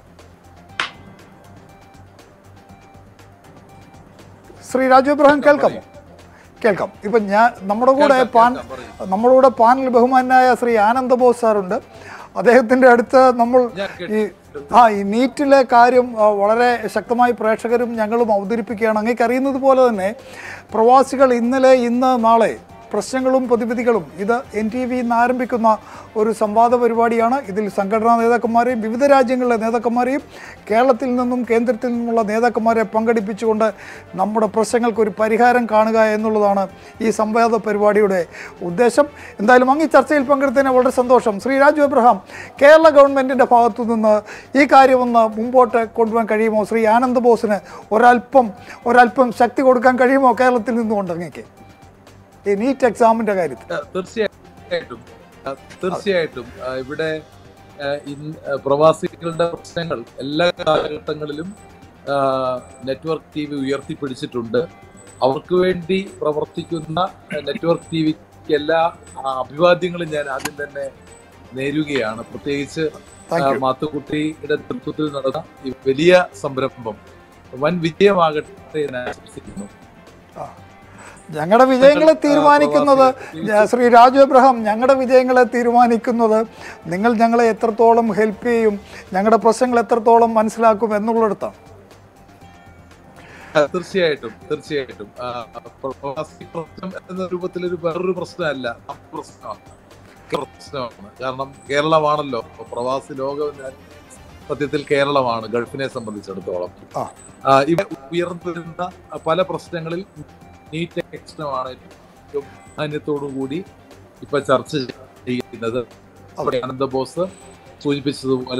ശ്രീ രാജു എബ്രഹാം കേൾക്കാമോ? കേൾക്കാം. ഇപ്പം നമ്മുടെ കൂടെ പാനൽ ബഹുമാനായ ശ്രീ ആനന്ദ് ബോസ് സാറുണ്ട്. അദ്ദേഹത്തിൻ്റെ അടുത്ത് നമ്മൾ ഈ നീറ്റിലെ കാര്യം വളരെ ശക്തമായി പ്രേക്ഷകരും ഞങ്ങളും അവതരിപ്പിക്കുകയാണ്. അങ്ങേക്ക് അറിയുന്നത് പോലെ തന്നെ പ്രവാസികൾ ഇന്നലെ, ഇന്ന്, നാളെ പ്രശ്നങ്ങളും പ്രതിവിധികളും ഇത് NTV ഇന്ന് ആരംഭിക്കുന്ന ഒരു സംവാദ പരിപാടിയാണ്. ഇതിൽ സംഘടനാ നേതാക്കന്മാരെയും വിവിധ രാജ്യങ്ങളിലെ നേതാക്കന്മാരെയും കേരളത്തിൽ നിന്നും കേന്ദ്രത്തിൽ നിന്നുമുള്ള നേതാക്കന്മാരെ പങ്കെടുപ്പിച്ചുകൊണ്ട് നമ്മുടെ പ്രശ്നങ്ങൾക്കൊരു പരിഹാരം കാണുക എന്നുള്ളതാണ് ഈ സംവാദ പരിപാടിയുടെ ഉദ്ദേശം. എന്തായാലും അങ്ങ് ഈ ചർച്ചയിൽ പങ്കെടുത്തതിന് വളരെ സന്തോഷം. ശ്രീ രാജു എബ്രഹാം, കേരള ഗവൺമെൻറ്റിൻ്റെ ഭാഗത്തു നിന്ന് ഈ കാര്യമൊന്ന് മുമ്പോട്ട് കൊണ്ടുപോകാൻ കഴിയുമോ? ശ്രീ ആനന്ദ് ബോസിന് ഒരല്പം ശക്തി കൊടുക്കാൻ കഴിയുമോ കേരളത്തിൽ നിന്നുകൊണ്ട് അങ്ങേക്ക് ഈ നീറ്റ് എക്സാമിൻ്റെ കാര്യത്തിൽ? തീർച്ചയായിട്ടും ഇവിടെ പ്രവാസികളുടെ പ്രശ്നങ്ങൾ എല്ലാ കാലഘട്ടങ്ങളിലും നെറ്റ്വർക്ക് TV ഉയർത്തിപ്പിടിച്ചിട്ടുണ്ട്. അവർക്ക് വേണ്ടി പ്രവർത്തിക്കുന്ന നെറ്റ്വർക്ക് TVക്ക് എല്ലാ അഭിവാദ്യങ്ങളും ഞാൻ ആദ്യം തന്നെ നേരുകയാണ്. പ്രത്യേകിച്ച് മാത്തുക്കുട്ടിയുടെ നേതൃത്വത്തിൽ നടന്ന ഈ വലിയ സംരംഭം വൻ വിജയമാകട്ടെ എന്ന് ആശംസിക്കുന്നു. ഞങ്ങളുടെ വിജയങ്ങളെ തീരുമാനിക്കുന്നത് ശ്രീ രാജു എബ്രഹാം, ഞങ്ങളുടെ വിജയങ്ങളെ തീരുമാനിക്കുന്നത് നിങ്ങൾ ഞങ്ങളെ എത്രത്തോളം ഹെൽപ്പ് ചെയ്യും, ഞങ്ങളുടെ പ്രശ്നങ്ങൾ എത്രത്തോളം മനസ്സിലാക്കും എന്നുള്ളിടത്താണ്. തീർച്ചയായിട്ടും പ്രവാസി പ്രശ്നം എന്ന രൂപത്തിൽ വേറൊരു പ്രശ്നമല്ല, പ്രശ്നമാണ്. കാരണം കേരളമാണല്ലോ പ്രവാസി ലോകം. സത്യത്തിൽ കേരളമാണ് ഗൾഫിനെ സംബന്ധിച്ചിടത്തോളം. ഇവിടെ ഉയർന്നു വരുന്ന പല പ്രശ്നങ്ങളിൽ നീറ്റ് എക്സാമാണ് ഏറ്റവും പ്രാധാന്യത്തോടു കൂടി ഇപ്പൊ ചർച്ച ചെയ്യുന്നത്. ആനന്ദ് ബോസ് സൂചിപ്പിച്ചതുപോലെ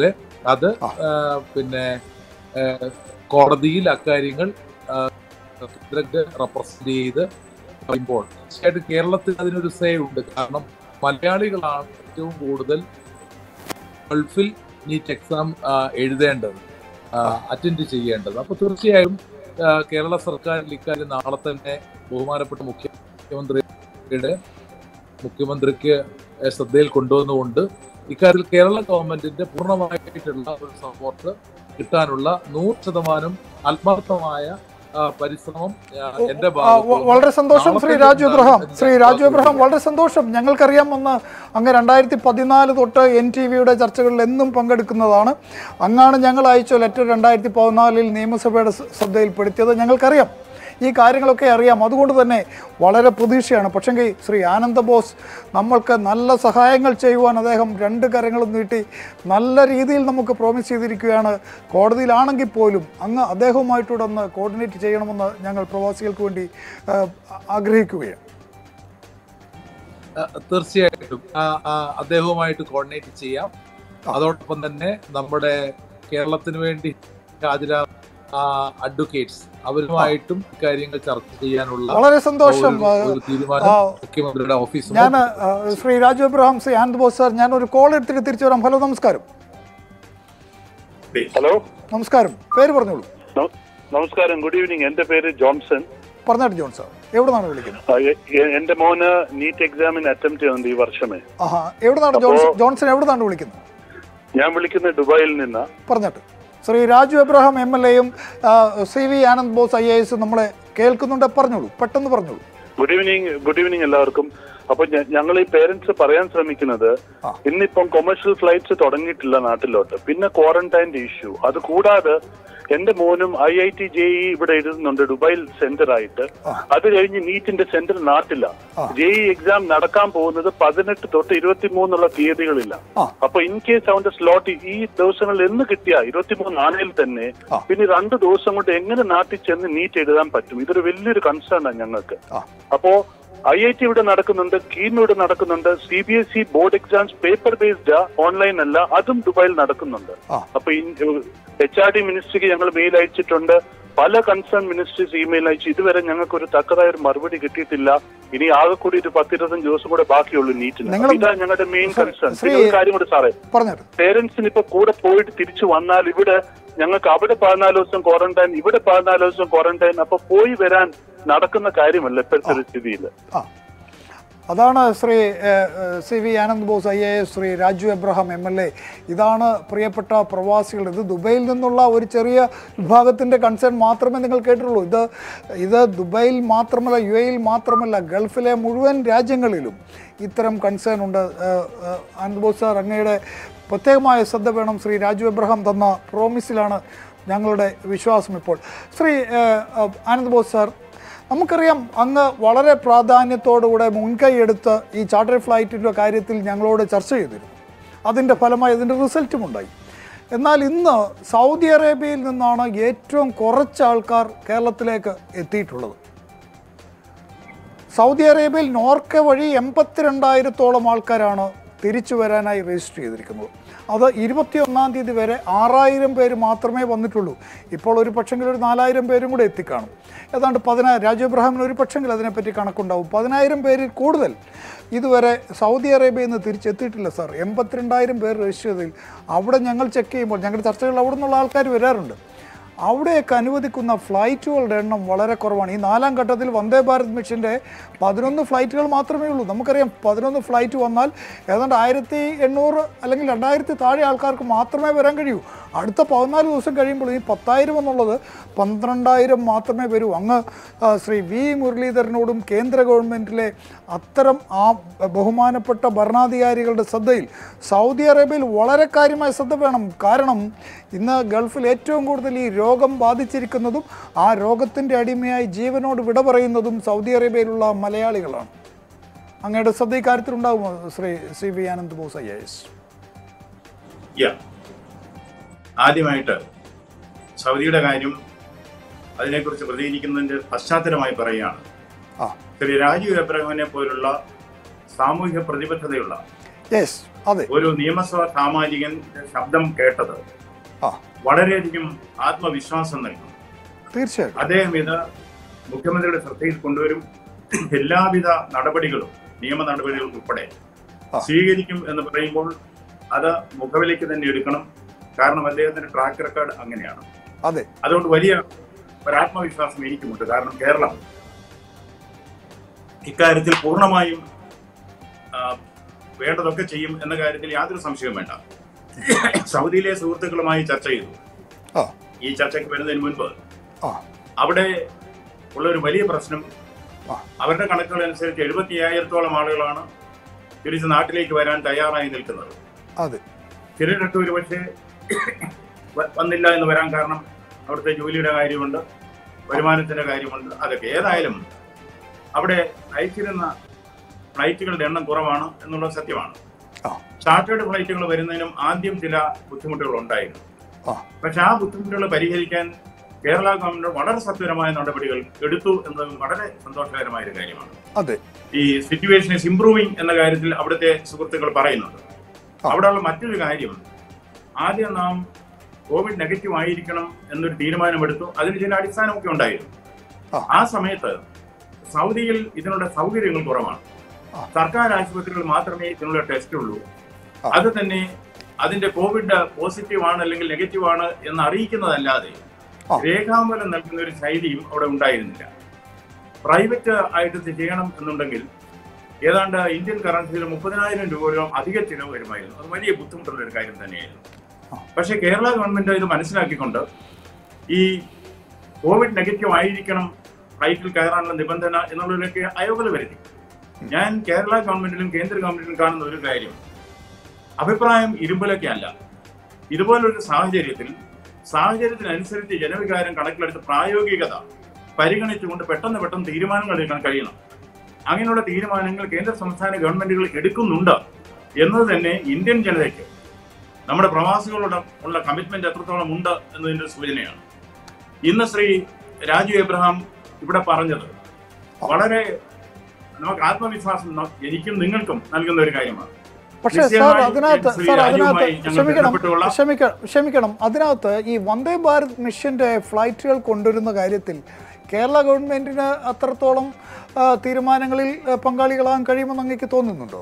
അത് പിന്നെ കോടതിയിൽ അക്കാര്യങ്ങൾ റെപ്രസെന്റ് ചെയ്ത് പറയുമ്പോൾ തീർച്ചയായിട്ടും കേരളത്തിൽ അതിനൊരു സേ ഉണ്ട്. കാരണം മലയാളികളാണ് ഏറ്റവും കൂടുതൽ ഗൾഫിൽ നീറ്റ് എക്സാം എഴുതേണ്ടത്, അറ്റൻഡ് ചെയ്യേണ്ടത്. അപ്പൊ തീർച്ചയായും കേരള സർക്കാരിൽ ഇക്കാര്യം നാളെ തന്നെ ബഹുമാനപ്പെട്ട മുഖ്യമന്ത്രിക്ക് ശ്രദ്ധയിൽ കൊണ്ടുവന്നുകൊണ്ട് ഇക്കാര്യത്തിൽ കേരള ഗവൺമെന്റിന്റെ പൂർണ്ണമായിട്ടുള്ള ഒരു സപ്പോർട്ട് കിട്ടാനുള്ള 100% ആത്മാർത്ഥമായ പരിശ്രമം എന്റെ വളരെ സന്തോഷം ശ്രീ രാജു എബ്രഹാം. വളരെ സന്തോഷം. ഞങ്ങൾക്കറിയാം അങ്ങ് 2014 തൊട്ട് NTVയുടെ ചർച്ചകളിൽ എന്നും പങ്കെടുക്കുന്നതാണ്. അങ്ങാണ് ഞങ്ങൾ അയച്ച ലെറ്റർ 2014 നിയമസഭയുടെ ശ്രദ്ധയിൽപ്പെടുത്തിയത്. ഞങ്ങൾക്കറിയാം, ഈ കാര്യങ്ങളൊക്കെ അറിയാം. അതുകൊണ്ട് തന്നെ വളരെ പ്രതീക്ഷയാണ്. പക്ഷെങ്കിൽ ശ്രീ ആനന്ദ ബോസ് നമ്മൾക്ക് നല്ല സഹായങ്ങൾ ചെയ്യുവാൻ അദ്ദേഹം 2 കരങ്ങളും നീട്ടി നല്ല രീതിയിൽ നമുക്ക് പ്രോമിസ് ചെയ്തിരിക്കുകയാണ്. കോടതിയിലാണെങ്കിൽ പോലും അങ്ങ് അദ്ദേഹവുമായിട്ടൂടെ ഒന്ന് കോർഡിനേറ്റ് ചെയ്യണമെന്ന് ഞങ്ങൾ പ്രവാസികൾക്ക് വേണ്ടി ആഗ്രഹിക്കുകയാണ്. തീർച്ചയായിട്ടും അദ്ദേഹവുമായിട്ട് കോർഡിനേറ്റ് ചെയ്യാം. അതോടൊപ്പം തന്നെ നമ്മുടെ കേരളത്തിന് വേണ്ടി ഹാജരാ അഡ്വക്കേറ്റ്സ് അവരുമായിട്ടും കാര്യങ്ങൾ ചർച്ച ചെയ്യാനുള്ള വളരെ സന്തോഷം. തീരുമാനം മുഖ്യമന്ത്രിയുടെ ഓഫീസ്. ഞാൻ ശ്രീ രാജു എബ്രഹാം, ശ്രീ ആനന്ദ് ബോസ് സാർ, ഞാൻ ഒരു കോൾ എടുത്തിട്ട് തിരിച്ചു വരാം. ഹലോ, നമസ്കാരം. ഹലോ, നമസ്കാരം. പേര് പറഞ്ഞോളൂ. നമസ്കാരം, ഗുഡ് ഈവനിങ്. എന്റെ പേര് ജോൺസൺ. പറഞ്ഞാട്ട് ജോൺ സാർ, എവിടെ നിന്നാണ് വിളിക്കുന്നത്? എന്റെ മോന് നീറ്റ് എക്സാമിന് അറ്റംപ്റ്റ് ചെയ്യുന്നുണ്ട് ഈ വർഷമേ. എവിടുന്നാണ് ജോൺസൺ എവിടെ നിന്നാണ് വിളിക്കുന്നത്? ഞാൻ വിളിക്കുന്നത് ദുബായിൽ നിന്നാ. പറഞ്ഞിട്ട് ശ്രീ രാജു എബ്രഹാം MLA-യും CV ആനന്ദ് ബോസ് IAS നമ്മളെ കേൾക്കുന്നുണ്ട്. പറഞ്ഞോളൂ, പെട്ടെന്ന് പറഞ്ഞോളൂ. ഗുഡ് ഈവനിങ് എല്ലാവർക്കും. അപ്പൊ ഞങ്ങൾ ഈ പേരൻസ് പറയാൻ ശ്രമിക്കുന്നത്, ഇന്നിപ്പം കൊമേഴ്ഷ്യൽ ഫ്ലൈറ്റ്സ് തുടങ്ങിയിട്ടില്ല നാട്ടിലോട്ട്. പിന്നെ ക്വാറന്റൈൻ്റെ ഇഷ്യൂ. അത് കൂടാതെ എന്റെ മോനും IIT JEE ഇവിടെ എഴുതുന്നുണ്ട് ദുബായിൽ സെന്റർ ആയിട്ട്. അത് കഴിഞ്ഞ് നീറ്റിന്റെ സെന്റർ നാട്ടില്ല. JEE എക്സാം നടക്കാൻ പോകുന്നത് 18 തൊട്ട് 23 തീയതികളില്ല. അപ്പൊ ഇൻ കേസ് അവന്റെ സ്ലോട്ട് ഈ ദിവസങ്ങളിൽ എന്ന് കിട്ടിയ 23 ആണെങ്കിൽ തന്നെ പിന്നെ 2 ദിവസം കൊണ്ട് എങ്ങനെ നാട്ടിൽ ചെന്ന് നീറ്റ് എഴുതാൻ പറ്റും? ഇതൊരു വലിയൊരു കൺസേൺ ആണ് ഞങ്ങൾക്ക്. അപ്പോ IIT ഇവിടെ നടക്കുന്നുണ്ട്, കീം ഇവിടെ നടക്കുന്നുണ്ട്, CBSE board exams paper based online അല്ല, അതും ദുബായിൽ നടക്കുന്നുണ്ട്. അപ്പൊ HRD മിനിസ്ട്രിക്ക് ഞങ്ങൾ മെയിൽ അയച്ചിട്ടുണ്ട്, പല കൺസേൺ മിനിസ്ട്രീസ് ഇമെയിൽ അയച്ചു. ഇതുവരെ ഞങ്ങൾക്ക് ഒരു തക്കതായ ഒരു മറുപടി കിട്ടിയിട്ടില്ല. ഇനി ആകെ കൂടി ഒരു 10-20 ദിവസം കൂടെ ബാക്കിയുള്ളൂ നീറ്റിന്. ഇതാ ഞങ്ങളുടെ മെയിൻ കൺസേൺ. ഒരു കാര്യം കൂടെ സാറേ, പേരൻസിന് ഇപ്പൊ കൂടെ പോയിട്ട് തിരിച്ചു വന്നാൽ ഇവിടെ ഞങ്ങൾക്ക് അവിടെ 14 ദിവസം ക്വാറന്റൈൻ, ഇവിടെ 14 ദിവസം ക്വാറന്റൈൻ. അപ്പൊ പോയി വരാൻ നടക്കുന്ന കാര്യമല്ല ഇപ്പോഴത്തെ സ്ഥിതിയിൽ. അതാണ് Shri CV Anand Bose IAS, Shri Raju Abraham MLA. ഇതാണ് പ്രിയപ്പെട്ട പ്രവാസികൾ. ഇത് ദുബൈയിൽ നിന്നുള്ള ഒരു ചെറിയ വിഭാഗത്തിൻ്റെ കൺസേൺ മാത്രമേ നിങ്ങൾ കേട്ടിട്ടുള്ളൂ. ഇത് ദുബൈയിൽ മാത്രമല്ല, UAE മാത്രമല്ല, ഗൾഫിലെ മുഴുവൻ രാജ്യങ്ങളിലും ഇത്തരം കൺസേൺ ഉണ്ട്. ആനന്ദ് ബോസ് സാർ, അങ്ങയുടെ പ്രത്യേകമായ ശ്രദ്ധ വേണം. ശ്രീ രാജു എബ്രഹാം തന്ന പ്രോമിസിലാണ് ഞങ്ങളുടെ വിശ്വാസം. ഇപ്പോൾ ശ്രീ ആനന്ദ് ബോസ് സാർ, നമുക്കറിയാം അങ്ങ് വളരെ പ്രാധാന്യത്തോടുകൂടെ മുൻകൈ എടുത്ത് ഈ ചാർട്ടർ ഫ്ലൈറ്റിൻ്റെ കാര്യത്തിൽ ഞങ്ങളോട് ചർച്ച ചെയ്തിരുന്നു. അതിൻ്റെ ഫലമായി അതിൻ്റെ റിസൾട്ടും ഉണ്ടായി. എന്നാൽ ഇന്ന് സൗദി അറേബ്യയിൽ നിന്നാണ് ഏറ്റവും കുറച്ച് ആൾക്കാർ കേരളത്തിലേക്ക് എത്തിയിട്ടുള്ളത്. സൗദി അറേബ്യയിൽ നോർക്ക വഴി 82,000-ഓളം ആൾക്കാരാണ് തിരിച്ചു വരാനായി രജിസ്റ്റർ ചെയ്തിരിക്കുന്നത്. അത് 21-ാം തീയതി വരെ 6,000 പേര് മാത്രമേ വന്നിട്ടുള്ളൂ. ഇപ്പോൾ ഒരു പക്ഷെങ്കിൽ ഒരു 4,000 പേരും കൂടെ എത്തിക്കാണും. ഏതാണ്ട് 10,000. രാജു എബ്രഹാമിന് ഒരു പക്ഷെങ്കിൽ അതിനെപ്പറ്റി കണക്കുണ്ടാവും. 10,000 പേരിൽ കൂടുതൽ ഇതുവരെ സൗദി അറേബ്യയിൽ നിന്ന് തിരിച്ചെത്തിയിട്ടില്ല സാർ. 82,000 പേർ രജിസ്റ്റർ ചെയ്തതിൽ അവിടെ ഞങ്ങൾ ചെക്ക് ചെയ്യുമ്പോൾ ഞങ്ങളുടെ ചർച്ചകളിൽ അവിടെ നിന്നുള്ള ആൾക്കാർ വരാറുണ്ട്. അവിടെയൊക്കെ അനുവദിക്കുന്ന ഫ്ലൈറ്റുകളുടെ എണ്ണം വളരെ കുറവാണ്. ഈ 4ാം ഘട്ടത്തിൽ വന്ദേ ഭാരത് മിഷൻ്റെ 11 ഫ്ലൈറ്റുകൾ മാത്രമേ ഉള്ളൂ. നമുക്കറിയാം 11 ഫ്ലൈറ്റ് വന്നാൽ ഏതാണ്ട് 1,800 അല്ലെങ്കിൽ 2,000 താഴെ ആൾക്കാർക്ക് മാത്രമേ വരാൻ കഴിയൂ. അടുത്ത 14 ദിവസം കഴിയുമ്പോൾ ഈ 10,000 എന്നുള്ളത് 12,000 മാത്രമേ വരൂ. അങ്ങ് ശ്രീ V മുരളീധരനോടും കേന്ദ്ര ഗവൺമെൻറ്റിലെ അത്തരം ബഹുമാനപ്പെട്ട ഭരണാധികാരികളുടെ ശ്രദ്ധയിൽ സൗദി അറേബ്യയിൽ വളരെ കാര്യമായ ശ്രദ്ധ വേണം. കാരണം ഇന്ന് ഗൾഫിൽ ഏറ്റവും കൂടുതൽ ഈ രോഗം ബാധിച്ചിരിക്കുന്നതും ആ രോഗത്തിൻ്റെ അടിമയായി ജീവനോട് വിട പറയുന്നതും സൗദി അറേബ്യയിലുള്ള മലയാളികളാണ്. അങ്ങയുടെ ശ്രദ്ധ ഈ കാര്യത്തിലുണ്ടാകുമോ ശ്രീ CV ആനന്ദ് ബോസ് IAS? ആദ്യമായിട്ട് സൗദിയുടെ കാര്യം അതിനെക്കുറിച്ച് പ്രതികരിക്കുന്നതിൻ്റെ പശ്ചാത്തലമായി പറയുകയാണ്. ശ്രീ രാജു എബ്രഹാമിനെ പോലുള്ള സാമൂഹ്യ പ്രതിബദ്ധതയുള്ള അതെ. ഒരു നിയമസഭാ സാമാജികൻ ശബ്ദം കേട്ടത് വളരെയധികം ആത്മവിശ്വാസം നൽകും. തീർച്ചയായിട്ടും അദ്ദേഹം ഇത് മുഖ്യമന്ത്രിയുടെ ശ്രദ്ധയിൽ കൊണ്ടുവരും. എല്ലാവിധ നടപടികളും നിയമ നടപടികളും ഉൾപ്പെടെ സ്വീകരിക്കും എന്ന് പറയുമ്പോൾ അത് മുഖവിലേക്ക് തന്നെ എടുക്കണം. കാരണം അദ്ദേഹത്തിന്റെ ട്രാക്ക് റെക്കോർഡ് അങ്ങനെയാണ്. അതെ, അതുകൊണ്ട് വലിയ ഒരാത്മവിശ്വാസം എനിക്കുമുണ്ട്. കാരണം കേരളം ഇക്കാര്യത്തിൽ പൂർണ്ണമായും വേണ്ടതൊക്കെ ചെയ്യും എന്ന കാര്യത്തിൽ യാതൊരു സംശയവും വേണ്ട. സൗദിയിലെ സുഹൃത്തുക്കളുമായി ചർച്ച ചെയ്തു. ഈ ചർച്ചയ്ക്ക് വരുന്നതിന് മുൻപ് അവിടെ ഉള്ള ഒരു വലിയ പ്രശ്നം, അവരുടെ കണക്കുകൾ അനുസരിച്ച് 75,000-ഓളം ആളുകളാണ് തിരിച്ച് നാട്ടിലേക്ക് വരാൻ തയ്യാറായി നിൽക്കുന്നത്. ചിലരൊക്കെ ഒരുപക്ഷെ വന്നില്ല എന്ന് വരാൻ കാരണം അവിടുത്തെ ജോലിയുടെ കാര്യമുണ്ട്, വരുമാനത്തിന്റെ കാര്യമുണ്ട്. അതൊക്കെ ഏതായാലും അവിടെ അയച്ചിരുന്ന ഫ്ലൈറ്റുകളുടെ എണ്ണം കുറവാണ് എന്നുള്ളത് സത്യമാണ്. ചാർട്ടേഡ് ഫ്ലൈറ്റുകൾ വരുന്നതിനും ആദ്യം ചില ബുദ്ധിമുട്ടുകൾ ഉണ്ടായിരുന്നു. പക്ഷെ ആ ബുദ്ധിമുട്ടുകൾ പരിഹരിക്കാൻ കേരള ഗവൺമെന്റ് വളരെ സത്വരമായ നടപടികൾ എടുത്തു എന്നത് വളരെ സന്തോഷകരമായ ഒരു കാര്യമാണ്. ഈ സിറ്റുവേഷൻ ഈസ് ഇംപ്രൂവിംഗ് എന്ന കാര്യത്തിൽ അവിടുത്തെ സുഹൃത്തുക്കൾ പറയുന്നുണ്ട്. അവിടെയുള്ള മറ്റൊരു കാര്യം, ആദ്യം നാം കോവിഡ് നെഗറ്റീവ് ആയിരിക്കണം എന്നൊരു തീരുമാനമെടുത്തു. അതിന് ചില അടിസ്ഥാനമൊക്കെ ഉണ്ടായിരുന്നു. ആ സമയത്ത് സൗദിയിൽ ഇതിനുള്ള സൗകര്യങ്ങൾ കുറവാണ്. സർക്കാർ ആശുപത്രികൾ മാത്രമേ ഇതിനുള്ള ടെസ്റ്റ് ഉള്ളൂ. അത് തന്നെ അതിന്റെ കോവിഡ് പോസിറ്റീവ് ആണ് അല്ലെങ്കിൽ നെഗറ്റീവ് ആണ് എന്ന് അറിയിക്കുന്നതല്ലാതെ രേഖാമൂലം നൽകുന്ന ഒരു ശൈലിയും അവിടെ ഉണ്ടായിരുന്നില്ല. പ്രൈവറ്റ് ആയിട്ട് ചെയ്യണം എന്നുണ്ടെങ്കിൽ ഏതാണ്ട് ഇന്ത്യൻ കറൻസിയിൽ 30,000 രൂപയോളം അധിക ചിലവ് വരുമായിരുന്നു. അത് വലിയ ബുദ്ധിമുട്ടുള്ള ഒരു കാര്യം തന്നെയായിരുന്നു. പക്ഷെ കേരള ഗവൺമെന്റ് ഇത് മനസ്സിലാക്കിക്കൊണ്ട് ഈ കോവിഡ് നെഗറ്റീവ് ആയിരിക്കണം ഫ്ലൈറ്റിൽ കയറാനുള്ള നിബന്ധന എന്നുള്ളതിലൊക്കെ അയോഗ്യത വരുത്തി. ഞാൻ കേരള ഗവൺമെന്റിലും കേന്ദ്ര ഗവൺമെന്റിലും കാണുന്ന ഒരു കാര്യം, അഭിപ്രായം ഇരുമ്പലൊക്കെ അല്ല. ഇതുപോലൊരു സാഹചര്യത്തിനനുസരിച്ച് ജനവികാരം കണക്കിലെടുത്ത് പ്രായോഗികത പരിഗണിച്ചുകൊണ്ട് പെട്ടെന്ന് തീരുമാനങ്ങൾ എടുക്കാൻ കഴിയണം. അങ്ങനെയുള്ള തീരുമാനങ്ങൾ കേന്ദ്ര സംസ്ഥാന ഗവൺമെന്റുകൾ എടുക്കുന്നുണ്ട് എന്നത് തന്നെ ഇന്ത്യൻ ജനതയ്ക്ക് നമ്മുടെ പ്രവാസികളോട് ഉള്ള കമ്മിറ്റ്മെന്റ് എത്രത്തോളം ഉണ്ട് എന്നതിന്റെ സൂചനയാണ്. ഇന്ന് ശ്രീ രാജു എബ്രഹാം ഇവിടെ പറഞ്ഞത് വളരെ നമുക്ക് ആത്മവിശ്വാസം എനിക്കും നിങ്ങൾക്കും നൽകുന്ന ഒരു കാര്യമാണ്. പക്ഷേ സാർ അതിനകത്ത് ക്ഷമിക്കണം, അതിനകത്ത് ഈ വന്ദേ ഭാരത് മിഷന്റെ ഫ്ലൈറ്റുകൾ കൊണ്ടുവരുന്ന കാര്യത്തിൽ കേരള ഗവൺമെന്റിന് അത്രത്തോളം തീരുമാനങ്ങളിൽ പങ്കാളികളാകാൻ കഴിയുമെന്ന് അങ്ങേക്ക് തോന്നുന്നുണ്ടോ?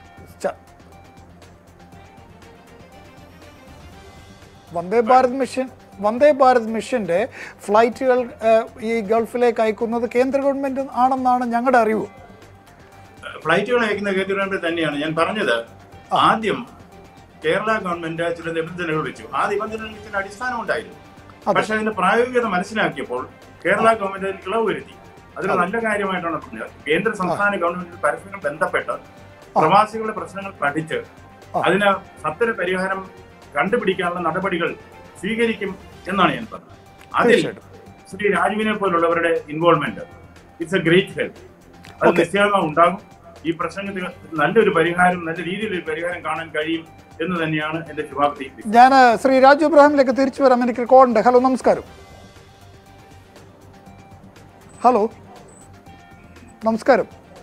വന്ദേ ഭാരത് മിഷന്റെ ഫ്ലൈറ്റുകൾ ഈ ഗൾഫിലേക്ക് അയക്കുന്നത് കേന്ദ്ര ഗവൺമെന്റ് ആണെന്നാണ് ഞങ്ങളുടെ അറിവ്. ഫ്ലൈറ്റുകൾ അയക്കുന്ന കേന്ദ്ര ഗവൺമെന്റ് തന്നെയാണ്. ഞാൻ പറഞ്ഞത് ആദ്യം കേരള ഗവൺമെന്റ് ചില നിബന്ധനകൾ വെച്ചു. ആ നിബന്ധനകൾക്ക് ചില അടിസ്ഥാനം ഉണ്ടായിരുന്നു. പക്ഷെ അതിന്റെ പ്രായോഗികത മനസ്സിലാക്കിയപ്പോൾ കേരള ഗവൺമെന്റ് ഇളവ് വരുത്തി. അതൊരു നല്ല കാര്യമായിട്ടാണ് പറഞ്ഞത്. കേന്ദ്ര സംസ്ഥാന ഗവൺമെന്റ് പരസ്പരം ബന്ധപ്പെട്ട് പ്രവാസികളുടെ പ്രശ്നങ്ങൾ പഠിച്ച് അതിന് സത്വര പരിഹാരം കണ്ടുപിടിക്കാനുള്ള നടപടികൾ സ്വീകരിക്കും എന്നാണ് ഞാൻ പറഞ്ഞത്. അതിൽ ശ്രീ രാജുവിനെ പോലുള്ളവരുടെ involvement it's a great help. അത് നിശ്ചയമായി ഉണ്ടാകും. ഈ പ്രശ്നത്തിന് നല്ലൊരു പരിഹാരം, നല്ല രീതിയിലൊരു പരിഹാരം കാണാൻ കഴിയും എന്ന് തന്നെയാണ് എന്റെ ശുഭാപ്തി. ഞാൻ ശ്രീ രാജു ഇബ്രാഹിമിലേക്ക് തിരിച്ചു വരാം. എനിക്ക് കോളുണ്ട്. ഹലോ, നമസ്കാരം. ഹലോ, നമസ്കാരം.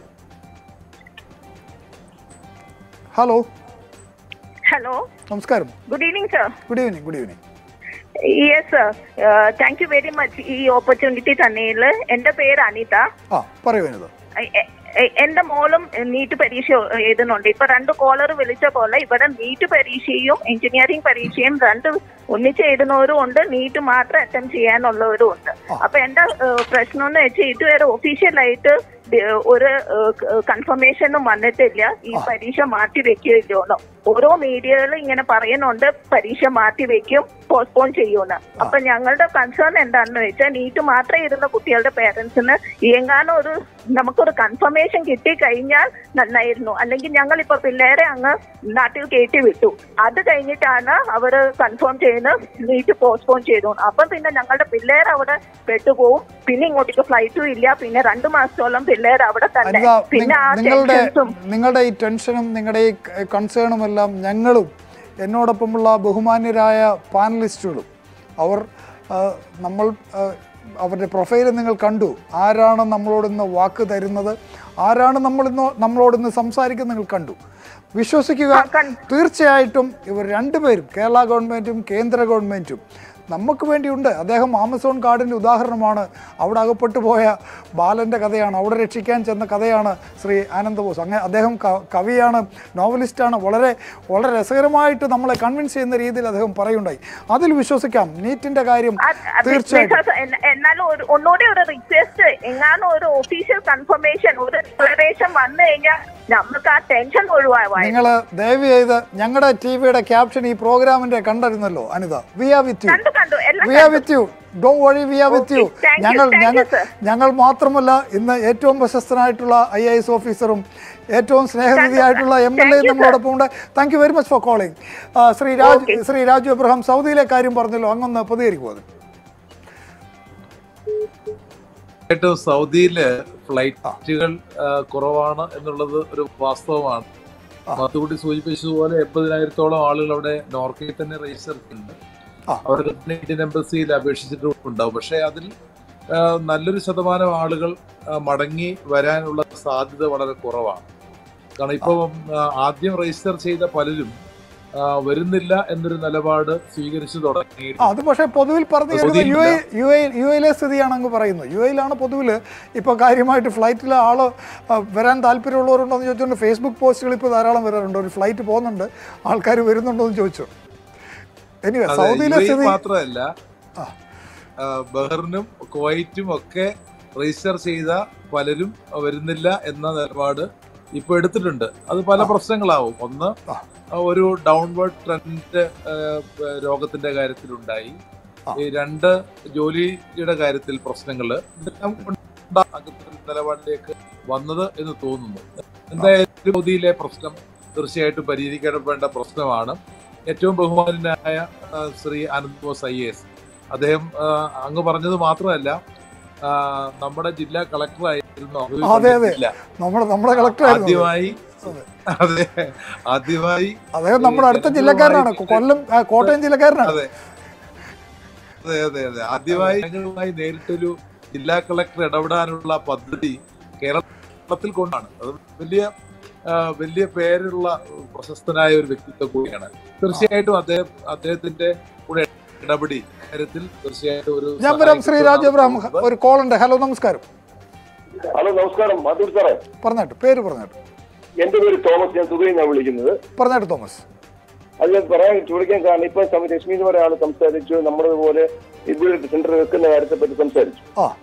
ഹലോ ഹലോ, നമസ്കാരം. Good evening sir. Good evening. Good evening. Yes sir, thank you very much ഈ ഓപ്പർച്യൂണിറ്റി തന്നെയിൽ. എന്റെ പേര് അനിത. പറയൂ അനിത. എന്റെ മോളും നീറ്റ് പരീക്ഷ എഴുതുന്നുണ്ട്. ഇപ്പൊ 2 കോളർ വിളിച്ച പോലെ ഇവിടെ നീറ്റ് പരീക്ഷയും എഞ്ചിനീയറിംഗ് പരീക്ഷയും 2 ഒന്നിച്ച് എഴുതുന്നവരും ഉണ്ട്, നീറ്റ് മാത്രം അറ്റംപ്റ്റ് ചെയ്യാനുള്ളവരും ഉണ്ട്. അപ്പൊ എന്റെ പ്രശ്നം എന്ന് വെച്ചാൽ ഇതുവരെ ഒഫീഷ്യലായിട്ട് ഒരു കൺഫർമേഷനും വന്നിട്ടില്ല ഈ പരീക്ഷ മാറ്റി വെക്കുകയില്ലോന്ന്. ഓരോ മീഡിയകളും ഇങ്ങനെ പറയുന്നുണ്ട് പരീക്ഷ മാറ്റി വെക്കും, പോസ്റ്റ്പോൺ ചെയ്യുമെന്ന്. അപ്പൊ ഞങ്ങളുടെ കൺസേൺ എന്താണെന്ന് വെച്ചാൽ നീറ്റ് മാത്രം ഇരുന്ന കുട്ടികളുടെ പേരൻസിന് എങ്ങാനും നമുക്കൊരു കൺഫർമേഷൻ കിട്ടിക്കഴിഞ്ഞാൽ നന്നായിരുന്നു. അല്ലെങ്കിൽ ഞങ്ങൾ ഇപ്പൊ പിള്ളേരെ അങ്ങ് നാട്ടിൽ കയറ്റി വിട്ടു, അത് കഴിഞ്ഞിട്ടാണ് അവര് കൺഫേം ചെയ്യുന്നത് നീറ്റ് പോസ്റ്റ്പോൺ ചെയ്തു. അപ്പം പിന്നെ ഞങ്ങളുടെ പിള്ളേർ അവിടെ പെട്ടുപോകും. പിന്നെ ഇങ്ങോട്ടേക്ക് ഫ്ലൈറ്റും ഇല്ല. പിന്നെ 2 മാസത്തോളം പിള്ളേർ അവിടെ തന്നെ. പിന്നെ നിങ്ങളുടെ ഈ ടെൻഷനും നിങ്ങളുടെ ഈ കൺസേണും എല്ലാം ഞങ്ങളും എന്നോടൊപ്പമുള്ള ബഹുമാന്യരായ പാനലിസ്റ്റുകളും അവരുടെ പ്രൊഫൈൽ നിങ്ങൾ കണ്ടു. ആരാണ് നമ്മളോടിന്ന് വാക്ക് തരുന്നത്, ആരാണ് നമ്മളോടിന്ന് സംസാരിക്കുന്നത് നിങ്ങൾ കണ്ടു. വിശ്വസിക്കുക. തീർച്ചയായിട്ടും ഇവർ രണ്ടുപേരും, കേരള ഗവൺമെൻറ്റും കേന്ദ്ര ഗവൺമെൻറ്റും നമുക്ക് വേണ്ടിയുണ്ട്. അദ്ദേഹം ആമസോൺ കാർഡിൻ്റെ ഉദാഹരണമാണ്. അവിടെ അകപ്പെട്ടു പോയ ബാലൻ്റെ കഥയാണ്, അവിടെ രക്ഷിക്കാൻ ചെന്ന കഥയാണ് ശ്രീ ആനന്ദ് ബോസ്. അങ്ങനെ അദ്ദേഹം കവിയാണ്, നോവലിസ്റ്റാണ്. വളരെ വളരെ രസകരമായിട്ട് നമ്മളെ കൺവിൻസ് ചെയ്യുന്ന രീതിയിൽ അദ്ദേഹം പറയുണ്ടായി. അതിൽ വിശ്വസിക്കാം. നീറ്റിൻ്റെ കാര്യം തീർച്ചയായിട്ടും. എന്നാലും ഒന്നുകൂടി ഒരു റിക്വസ്റ്റ്, എങ്ങാനും ഒരു ഒഫീഷ്യൽ കൺഫർമേഷൻ, ഒരു ഡിക്ലറേഷൻ വന്നു കഴിഞ്ഞാൽ നമുക്ക് ആ ടെൻഷൻ ഒഴിവായി. നിങ്ങൾ ദയവ് ചെയ്ത് ഞങ്ങളുടെ ടിവിയുടെ ക്യാപ്ഷൻ ഈ പ്രോഗ്രാമിന്റെ കണ്ടിരുന്നല്ലോ Anitha. We are with you, we are with you, don't worry, we are with you. ഞങ്ങൾ മാത്രമല്ല, ഇന്ന് ഏറ്റവും പ്രശസ്തനായിട്ടുള്ള IAS ഓഫീസറും ഏറ്റവും സ്നേഹനിധിയായിട്ടുള്ള MLA നമ്മളോടൊപ്പം ഉണ്ട്. Thank you very much for calling. Shri Raju Abraham, സൗദിയിലെ കാര്യം പറഞ്ഞല്ലോ, അങ്ങൊന്ന് പ്രതികരിക്കുമോ? ഏറ്റവും സൗദിയില് ഫ്ലൈറ്റുകൾ കുറവാണ് എന്നുള്ളത് ഒരു വാസ്തവമാണ്. മത്തുകുട്ടി സൂചിപ്പിച്ചതുപോലെ 80,000-ഓളം ആളുകൾ അവിടെ നോർക്കയിൽ തന്നെ രജിസ്റ്റർ ഉണ്ട്. അവർക്ക് ഇന്ത്യൻ എംബസിയിൽ അപേക്ഷിച്ചിട്ടുണ്ടാവും. പക്ഷെ അതിൽ നല്ലൊരു ശതമാനം ആളുകൾ മടങ്ങി വരാനുള്ള സാധ്യത വളരെ കുറവാണ്. കാരണം ഇപ്പോൾ ആദ്യം രജിസ്റ്റർ ചെയ്ത പലരും വരുന്നില്ല എന്നൊരു നിലപാട് സ്വീകരിച്ചു തുടങ്ങി. അത് പക്ഷേ പൊതുവിൽ പറഞ്ഞു യു എയിലെ സ്ഥിതിയാണ് അങ്ങ് പറയുന്നത്. യു എയിലാണ് പൊതുവിൽ ഇപ്പോൾ കാര്യമായിട്ട് ഫ്ലൈറ്റിൽ ആള് വരാൻ താല്പര്യമുള്ളവരുണ്ടോ എന്ന് ചോദിച്ചുകൊണ്ട് ഫേസ്ബുക്ക് പോസ്റ്റുകൾ ഇപ്പോൾ ധാരാളം വരാറുണ്ട്. ഒരു ഫ്ലൈറ്റ് പോകുന്നുണ്ട്, ആൾക്കാർ വരുന്നുണ്ടോ എന്ന് ചോദിച്ചു. എനിവേ സൗദിയിലെ സ്ഥിതി മാത്രമല്ല, ബഹ്റിനും കുവൈറ്റും ഒക്കെ രജിസ്റ്റർ ചെയ്ത പലരും വരുന്നില്ല എന്ന നിലപാട് ഇപ്പൊ എടുത്തിട്ടുണ്ട്. അത് പല പ്രശ്നങ്ങളാവും. ഒന്ന്, ഒരു ഡൗൺവേർഡ് ട്രെൻഡ് രോഗത്തിന്റെ കാര്യത്തിലുണ്ടായി. രണ്ട്, ജോലിയുടെ കാര്യത്തിൽ പ്രശ്നങ്ങള്, ഇതെല്ലാം നിലപാടിലേക്ക് വന്നത് എന്ന് തോന്നുന്നു. എന്തായാലും സൗദിയിലെ പ്രശ്നം തീർച്ചയായിട്ടും പരിഹരിക്കപ്പെടേണ്ട പ്രശ്നമാണ്. ഏറ്റവും ബഹുമാനായ ശ്രീ ആനന്ദ് ബോസ് IAS, അദ്ദേഹം അങ്ങ് പറഞ്ഞത് മാത്രമല്ല, നമ്മുടെ ജില്ലാ കളക്ടറായിരുന്നു. ആദ്യമായി അദ്ദേഹം നമ്മുടെ അടുത്ത ജില്ലക്കാരനാണ്, കൊല്ലം കോട്ടയം ജില്ലക്കാരനാണ്. അതെ അതെ അതെ ആദ്യമായി ഞങ്ങളുമായി നേരിട്ടൊരു ജില്ലാ കളക്ടർ ഇടപെടാനുള്ള പദ്ധതി കേരളത്തിൽ കൊണ്ടാണ്. അത് വലിയ പേരുള്ള പ്രശസ്തനായ ഒരു വ്യക്തിത്വം കൂടിയാണ്. തീർച്ചയായിട്ടും അദ്ദേഹത്തിന്റെ കൂടെ ഇടപെടി കാര്യത്തിൽ തീർച്ചയായിട്ടും ഒരു. ഞാൻ വരാം. ശ്രീ രാജു എബ്രഹാം, ഒരു കോൾ ഉണ്ട്. ഹലോ, നമസ്കാരം. ഹലോ, നമസ്കാരം. മാധൂർ സാറേ, പറഞ്ഞാട്ട് പേര് പറഞ്ഞാട്ട്. എന്റെ പേര് തോമസ്, ഞാൻ സുഖം വിളിക്കുന്നത്. പറഞ്ഞാട്ട് തോമസ്. അത് ഞാൻ ചോദിക്കാൻ കാരണം, ഇപ്പൊ രശ്മി എന്ന് പറയുന്ന ആള് സംസാരിച്ചു, നമ്മളതുപോലെ ഇവിടെ സെന്റർ വെക്കുന്ന കാര്യത്തെ പറ്റി സംസാരിച്ചു.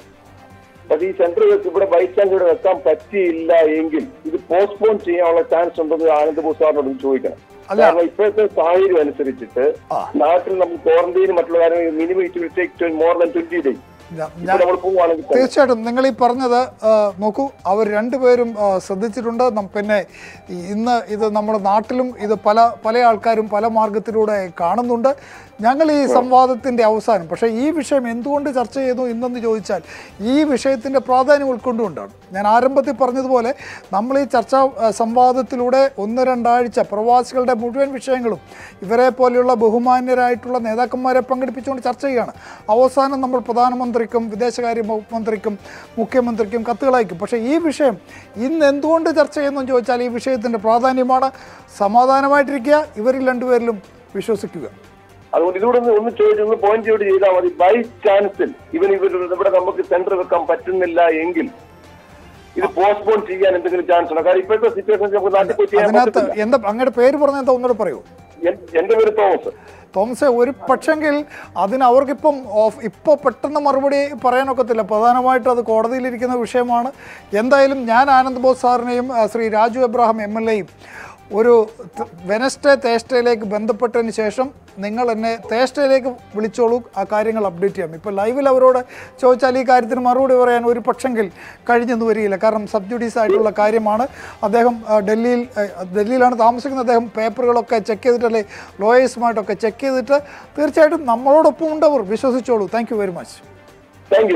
പക്ഷെ ഈ സെന്റർ ഇവിടെ ബൈ ചാൻസ് ഇവിടെ വെക്കാൻ പറ്റിയില്ല എങ്കിൽ ഇത് പോസ്റ്റ്പോൺ ചെയ്യാനുള്ള ചാൻസ് ഉണ്ടെന്ന് ആനന്ദ് ബോസ് സാറിനോട് ചോദിക്കണം. കാരണം ഇപ്പോഴത്തെ സാഹചര്യം അനുസരിച്ചിട്ട് നാട്ടിൽ നമ്മൾ ക്വാറന്റൈനും മറ്റുള്ള കാര്യങ്ങൾ minimum it will take more than 20 days. തീർച്ചയായിട്ടും നിങ്ങൾ ഈ പറഞ്ഞത് നോക്കൂ, അവർ രണ്ടുപേരും ശ്രദ്ധിച്ചിട്ടുണ്ട്. പിന്നെ ഇന്ന് ഇത് നമ്മുടെ നാട്ടിലും ഇത് പല ആൾക്കാരും പല മാർഗത്തിലൂടെ കാണുന്നുണ്ട്. ഞങ്ങൾ ഈ സംവാദത്തിൻ്റെ അവസാനം, പക്ഷേ ഈ വിഷയം എന്തുകൊണ്ട് ചർച്ച ചെയ്തു ഇന്നെന്ന് ചോദിച്ചാൽ ഈ വിഷയത്തിൻ്റെ പ്രാധാന്യം ഉൾക്കൊണ്ടുകൊണ്ടാണ്. ഞാൻ ആരംഭത്തിൽ പറഞ്ഞതുപോലെ നമ്മൾ ഈ ചർച്ചാ സംവാദത്തിലൂടെ 1-2 ആഴ്ച പ്രവാസികളുടെ മുഴുവൻ വിഷയങ്ങളും ഇവരെ പോലെയുള്ള ബഹുമാന്യരായിട്ടുള്ള നേതാക്കന്മാരെ പങ്കെടുപ്പിച്ചുകൊണ്ട് ചർച്ച ചെയ്യുകയാണ്. അവസാനം നമ്മൾ പ്രധാനമന്ത്രിക്കും വിദേശകാര്യ മന്ത്രിക്കും മുഖ്യമന്ത്രിക്കും കത്തുകൾ അയക്കും. പക്ഷേ ഈ വിഷയം ഇന്ന് എന്തുകൊണ്ട് ചർച്ച ചെയ്യുന്നു ചോദിച്ചാൽ ഈ വിഷയത്തിൻ്റെ പ്രാധാന്യമാണ്. സമാധാനമായിട്ടിരിക്കുക, ഇവരിൽ രണ്ടുപേരിലും വിശ്വസിക്കുക. അതുകൊണ്ട് ഇതുകൂടെ ഒന്ന് ചോദിച്ചൊന്ന് പോയിന്റ് ഔട്ട് ചെയ്താൽ മതി. ബൈ ചാൻസിൽ ഇവിടെ നമുക്ക് സെന്റർ വെക്കാൻ പറ്റുന്നില്ല എങ്കിൽ ഇത് പോസ്റ്റ്പോൺ ചെയ്യാൻ എന്തെങ്കിലും ചാൻസ് ഉണ്ടോ? കാരണം ഇപ്പോഴത്തെ സിറ്റുവേഷൻ നമുക്ക് നാട്ടിൽ പോയി ചെയ്യാൻ പറ്റില്ല. എന്താ അങ്ങയുടെ പേര് പറഞ്ഞാൽ എന്താ ഒന്നുകൂടെ പറയൂ? എന്റെ പേര് തോമസ്. തോമസേ, ഒരു പക്ഷെങ്കിൽ അതിന് അവർക്കിപ്പം ഇപ്പോൾ പെട്ടെന്ന് മറുപടി പറയാനൊക്കത്തില്ല. പ്രധാനമായിട്ടും അത് കോടതിയിലിരിക്കുന്ന വിഷയമാണ്. എന്തായാലും ഞാൻ ആനന്ദ് ബോസ് സാറിനെയും ശ്രീ രാജു എബ്രഹാം MLAയും ഒരു തേസ്റ്റയിലേക്ക് ബന്ധപ്പെട്ടതിന് ശേഷം നിങ്ങൾ എന്നെ തേസ്റ്റയിലേക്ക് വിളിച്ചോളൂ, ആ കാര്യങ്ങൾ അപ്ഡേറ്റ് ചെയ്യാം. ഇപ്പോൾ ലൈവിൽ അവരോട് ചോദിച്ചാൽ ഈ കാര്യത്തിന് മറുപടി പറയാൻ ഒരു പക്ഷെങ്കിൽ കഴിഞ്ഞെന്ന് വരികയില്ല. കാരണം സബ്ജുഡീസ് ആയിട്ടുള്ള കാര്യമാണ്. അദ്ദേഹം ഡൽഹിയിലാണ് താമസിക്കുന്നത്. അദ്ദേഹം പേപ്പറുകളൊക്കെ ചെക്ക് ചെയ്തിട്ടല്ലേ ലോയേഴ്സുമായിട്ടൊക്കെ ചെക്ക് ചെയ്തിട്ട് തീർച്ചയായിട്ടും നമ്മളോടൊപ്പം ഉണ്ടവർ, വിശ്വസിച്ചോളൂ. Thank you very much. Thank you.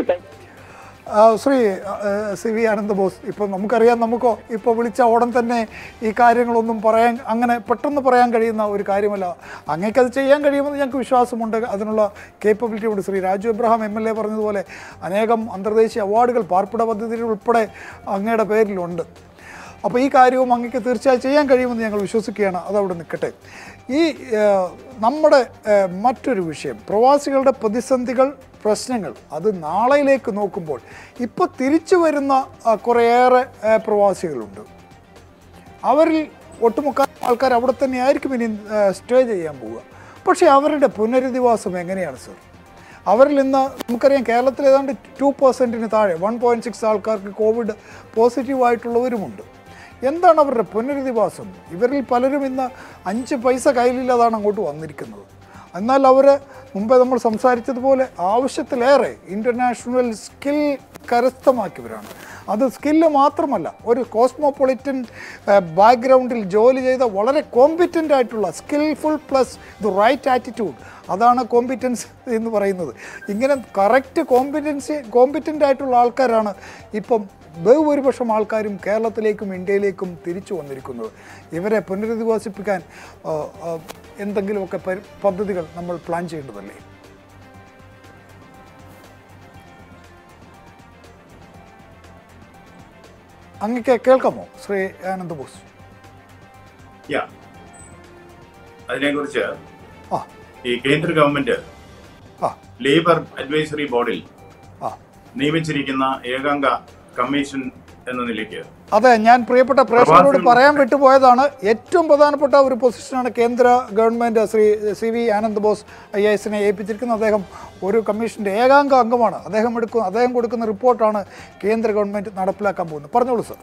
Shri CV Anand Bose, ഇപ്പം നമുക്കറിയാം, നമുക്കോ ഇപ്പോൾ വിളിച്ച ഉടൻ തന്നെ ഈ കാര്യങ്ങളൊന്നും അങ്ങനെ പെട്ടെന്ന് പറയാൻ കഴിയുന്ന ഒരു കാര്യമല്ല. അങ്ങേക്കത് ചെയ്യാൻ കഴിയുമെന്ന് ഞങ്ങൾക്ക് വിശ്വാസമുണ്ട്, അതിനുള്ള കേപ്പബിലിറ്റി ഉണ്ട്. ശ്രീ രാജു എബ്രഹാം MLA പറഞ്ഞതുപോലെ അനേകം അന്തർദേശീയ അവാർഡുകൾ പാർപ്പിട പദ്ധതിയിൽ ഉൾപ്പെടെ അങ്ങയുടെ പേരിലുണ്ട്. അപ്പോൾ ഈ കാര്യവും അങ്ങക്ക് തീർച്ചയായും ചെയ്യാൻ കഴിയുമെന്ന് ഞങ്ങൾ വിശ്വസിക്കുകയാണ്. അതവിടെ നിൽക്കട്ടെ. ഈ നമ്മുടെ മറ്റൊരു വിഷയം, പ്രവാസികളുടെ പ്രതിസന്ധികൾ, പ്രശ്നങ്ങൾ, അത് നാളെയിലേക്ക് നോക്കുമ്പോൾ ഇപ്പോൾ തിരിച്ചു വരുന്ന കുറേയേറെ പ്രവാസികളുണ്ട്. അവരിൽ ഒട്ടുമുക്കാൽ ആൾക്കാർ അവിടെ തന്നെ ആയിരിക്കും ഇനി സ്റ്റേ ചെയ്യാൻ പോവുക. പക്ഷേ അവരുടെ പുനരധിവാസം എങ്ങനെയാണ് സർ? അവരിൽ ഇന്ന് നമുക്കറിയാം കേരളത്തിൽ ഏതാണ്ട് 2% താഴെ 1.6 ആൾക്കാർക്ക് കോവിഡ് പോസിറ്റീവായിട്ടുള്ളവരുമുണ്ട്. എന്താണ് അവരുടെ പുനരധിവാസം? ഇവരിൽ പലരും ഇന്ന് 5 പൈസ കയ്യിലില്ലാതാണ് അങ്ങോട്ട് വന്നിരിക്കുന്നത്. എന്നാൽ അവർ മുമ്പേ നമ്മൾ സംസാരിച്ചതുപോലെ ആവശ്യത്തിലേറെ ഇൻ്റർനാഷണൽ സ്കിൽ കരസ്ഥമാക്കിയവരാണ്. അത് സ്കില്ല് മാത്രമല്ല, ഒരു കോസ്മോപൊളിറ്റൻ ബാക്ക്ഗ്രൗണ്ടിൽ ജോലി ചെയ്ത വളരെ കോമ്പിറ്റൻ്റ് ആയിട്ടുള്ള skillful plus the right attitude, അതാണ് കോമ്പിറ്റൻസ് എന്ന് പറയുന്നത്. ഇങ്ങനെ കറക്റ്റ് കോമ്പിറ്റൻ്റ് ആയിട്ടുള്ള ആൾക്കാരാണ് ഇപ്പം ബഹുഭൂരിപക്ഷം ആൾക്കാരും കേരളത്തിലേക്കും ഇന്ത്യയിലേക്കും തിരിച്ചു വന്നിരിക്കുന്നത്. ഇവരെ പുനരധിവസിപ്പിക്കാൻ എന്തെങ്കിലുമൊക്കെ പദ്ധതികൾ നമ്മൾ പ്ലാൻ ചെയ്യേണ്ടതല്ലേ? അങ്ങക്ക് കേൾക്കാമോ ശ്രീ ആനന്ദ് ബോസ്? അതിനെക്കുറിച്ച് ഈ കേന്ദ്ര ഗവൺമെന്റ് ലേബർ അഡ്വൈസറി ബോർഡിൽ നിയമിച്ചിരിക്കുന്ന ഏകാംഗ കമ്മീഷൻ എന്ന നിലയ്ക്ക്, അതെ, ഞാൻ പ്രിയപ്പെട്ട പ്രേക്ഷകരോട് പറയാൻ വിട്ടുപോയതാണ്, ഏറ്റവും പ്രധാനപ്പെട്ട ഒരു പൊസിഷനാണ് കേന്ദ്ര ഗവൺമെന്റ് ശ്രീ CV ആനന്ദ് ബോസ് IASനെ ഏൽപ്പിച്ചിരിക്കുന്നത്. അദ്ദേഹം ഒരു കമ്മീഷന്റെ ഏകാംഗ അംഗമാണ്. അദ്ദേഹം കൊടുക്കുന്ന റിപ്പോർട്ടാണ് കേന്ദ്ര ഗവൺമെന്റ് നടപ്പിലാക്കാൻ പോകുന്നത്. പറഞ്ഞോളൂ സർ.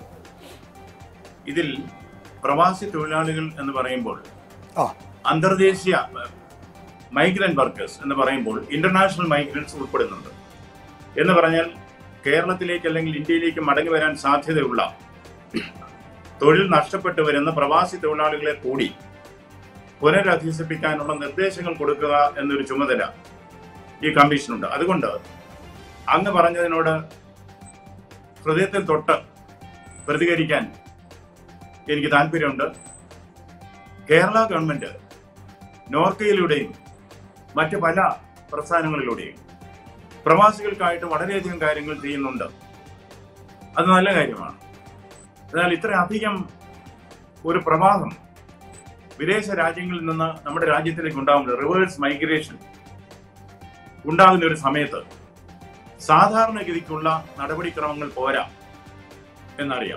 ഇതിൽ പ്രവാസി തൊഴിലാളികൾ എന്ന് പറയുമ്പോൾ അന്തർദേശീയ മൈഗ്രന്റ് വർക്കേഴ്സ് എന്ന് പറയുമ്പോൾ ഇന്റർനാഷണൽ മൈഗ്രൻസ് ഉൾപ്പെടുന്നുണ്ട്. എന്ന് പറഞ്ഞാൽ കേരളത്തിലേക്ക് അല്ലെങ്കിൽ ഇന്ത്യയിലേക്ക് മടങ്ങി വരാൻ സാധ്യതയുള്ള തൊഴിൽ നഷ്ടപ്പെട്ടു വരുന്ന പ്രവാസി തൊഴിലാളികളെ കൂടി പുനരധിവസിപ്പിക്കാനുള്ള നിർദ്ദേശങ്ങൾ കൊടുക്കുക എന്നൊരു ചുമതല ഈ കമ്മീഷനുണ്ട്. അതുകൊണ്ട് അങ്ങ് പറഞ്ഞതിനോട് ഹൃദയത്തിൽ തൊട്ട് പ്രതികരിക്കാൻ എനിക്ക് താല്പര്യമുണ്ട്. കേരള ഗവൺമെന്റ് നോർക്കയിലൂടെയും മറ്റ് പല പ്രസ്ഥാനങ്ങളിലൂടെയും പ്രവാസികൾക്കായിട്ട് വളരെയധികം കാര്യങ്ങൾ ചെയ്യുന്നുണ്ട്. അത് നല്ല കാര്യമാണ്. എന്നാൽ ഇത്രയധികം ഒരു പ്രവാഹം വിദേശ രാജ്യങ്ങളിൽ നിന്ന് നമ്മുടെ രാജ്യത്തിലേക്ക് ഉണ്ടാകുന്നത്, റിവേഴ്സ് മൈഗ്രേഷൻ ഉണ്ടാകുന്ന ഒരു സമയത്ത് സാധാരണഗതിക്കുള്ള നടപടിക്രമങ്ങൾ പോരാ എന്നറിയാം.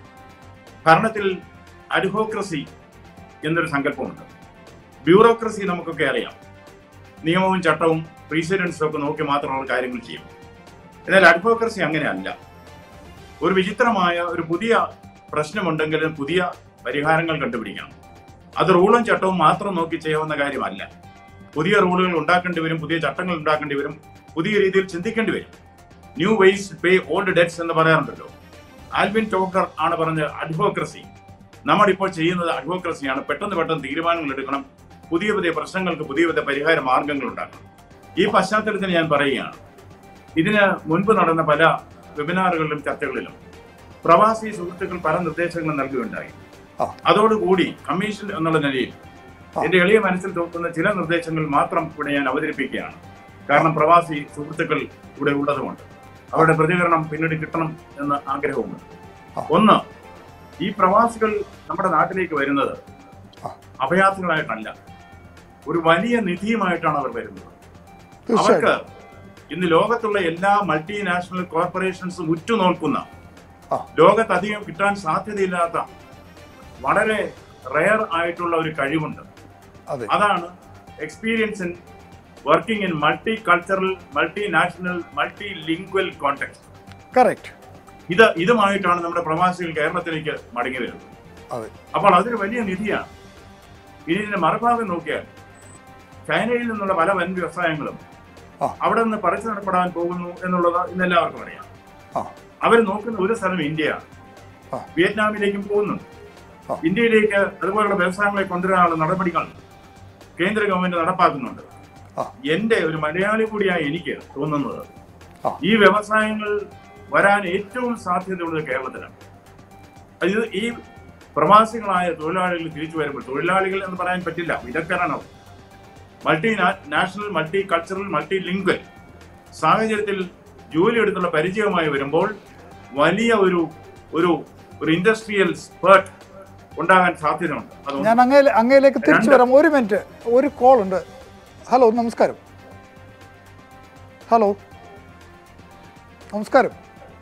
ഭരണത്തിൽ അഡ്വോക്രസി എന്നൊരു സങ്കല്പമുണ്ട്. ബ്യൂറോക്രസി നമുക്കൊക്കെ അറിയാം. നിയമവും ചട്ടവും പ്രീസിഡൻസും ഒക്കെ നോക്കി മാത്രമുള്ള കാര്യങ്ങൾ ചെയ്യും. എന്നാൽ അഡ്വോക്രസി അങ്ങനെയല്ല. ഒരു വിചിത്രമായ ഒരു പുതിയ പ്രശ്നമുണ്ടെങ്കിലും പുതിയ പരിഹാരങ്ങൾ കണ്ടുപിടിക്കണം. അത് റൂളും ചട്ടവും മാത്രം നോക്കി ചെയ്യാവുന്ന കാര്യമല്ല. പുതിയ റൂളുകൾ ഉണ്ടാക്കേണ്ടി വരും, പുതിയ ചട്ടങ്ങൾ ഉണ്ടാക്കേണ്ടി വരും, പുതിയ രീതിയിൽ ചിന്തിക്കേണ്ടി വരും. New ways pay old debts എന്ന് പറയാറുണ്ടല്ലോ. ആൽവിൻ ടോക്കർ ആണ് പറഞ്ഞത് അഡ്വോക്രസി. നമ്മളിപ്പോൾ ചെയ്യുന്നത് അഡ്വോക്രസിയാണ്. പെട്ടെന്ന് തീരുമാനങ്ങൾ എടുക്കണം, പുതിയ പുതിയ പ്രശ്നങ്ങൾക്ക് പുതിയ പുതിയ പരിഹാര മാർഗങ്ങൾ ഉണ്ടാക്കണം. ഈ പശ്ചാത്തലത്തിൽ ഞാൻ പറയുകയാണ്, ഇതിന് മുൻപ് നടന്ന പല വെബിനാറുകളിലും ചർച്ചകളിലും പ്രവാസി സുഹൃത്തുക്കൾ പല നിർദ്ദേശങ്ങളും നൽകുകയുണ്ടായി. അതോടുകൂടി കമ്മീഷൻ എന്നുള്ള നിലയിൽ എന്റെ എളിയ മനസ്സിൽ തോന്നുന്ന ചില നിർദ്ദേശങ്ങൾ മാത്രം ഇവിടെ ഞാൻ അവതരിപ്പിക്കുകയാണ്. കാരണം പ്രവാസി സുഹൃത്തുക്കൾ ഇവിടെ ഉള്ളതുകൊണ്ട് അവരുടെ പ്രതികരണം പിന്നീട് കിട്ടണം എന്ന ആഗ്രഹവുമുണ്ട്. ഒന്ന്, ഈ പ്രവാസികൾ നമ്മുടെ നാട്ടിലേക്ക് വരുന്നത് അഭയാർത്ഥികളായിട്ടല്ല, ഒരു വലിയ നിധിയുമായിട്ടാണ് അവർ വരുന്നത്. അവർക്ക് ഇന്ന് ലോകത്തുള്ള എല്ലാ മൾട്ടിനാഷണൽ കോർപ്പറേഷൻസും ഉറ്റുനോക്കുന്ന, ലോകത്തധികം കിട്ടാൻ സാധ്യതയില്ലാത്ത വളരെ റെയർ ആയിട്ടുള്ള ഒരു കഴിവുണ്ട്. അതാണ് experience in working in multi cultural, multinational, multi lingual context. Correct. ഇതുമായിട്ടാണ് നമ്മുടെ പ്രവാസികൾ കേരളത്തിലേക്ക് മടങ്ങി വരുന്നത്. അപ്പോൾ അതൊരു വലിയ നിധിയാണ്. ഇനി ഇതിന്റെ മറുഭാഗം നോക്കിയാൽ ചൈനയിൽ നിന്നുള്ള പല വൻ വ്യവസായങ്ങളും അവിടെ നിന്ന് പറിച്ചു നടപ്പെടാൻ പോകുന്നു എന്നുള്ളത് ഇന്നെല്ലാവർക്കും അറിയാം. അവർ നോക്കുന്ന ഒരു സ്ഥലം ഇന്ത്യയാണ്. വിയറ്റ്നാമിലേക്കും പോകുന്നുണ്ട്. ഇന്ത്യയിലേക്ക് അതുപോലുള്ള വ്യവസായങ്ങളെ കൊണ്ടുവരാനുള്ള നടപടികൾ കേന്ദ്ര ഗവൺമെന്റ് നടപ്പാക്കുന്നുണ്ട്. എന്റെ ഒരു മലയാളി കൂടിയായി എനിക്ക് തോന്നുന്നത് ഈ വ്യവസായങ്ങൾ വരാൻ ഏറ്റവും സാധ്യതയുള്ളത് കേരളത്തിലാണ്. അത് ഈ പ്രവാസികളായ തൊഴിലാളികൾ തിരിച്ചു വരുമ്പോൾ, തൊഴിലാളികൾ എന്ന് പറയാൻ പറ്റില്ല, വിദഗ്ധരാണ്. Multi national, multi cultural, multi lingual സാഹചര്യത്തിൽ ജോലി എടുത്തുള്ള പരിചയമായി വരുമ്പോൾ വലിയ ഒരു ഒരു ഇൻഡസ്ട്രിയൽ സ്പേർട്ട് ഉണ്ടാകാൻ സാധ്യതയുണ്ട്. ഞാൻ അങ്ങയിലേക്ക് തിരിച്ചു വരാം. ഒരു മിനിറ്റ്, ഒരു കോൾ ഉണ്ട്. ഹലോ, നമസ്കാരം. ഹലോ, നമസ്കാരം.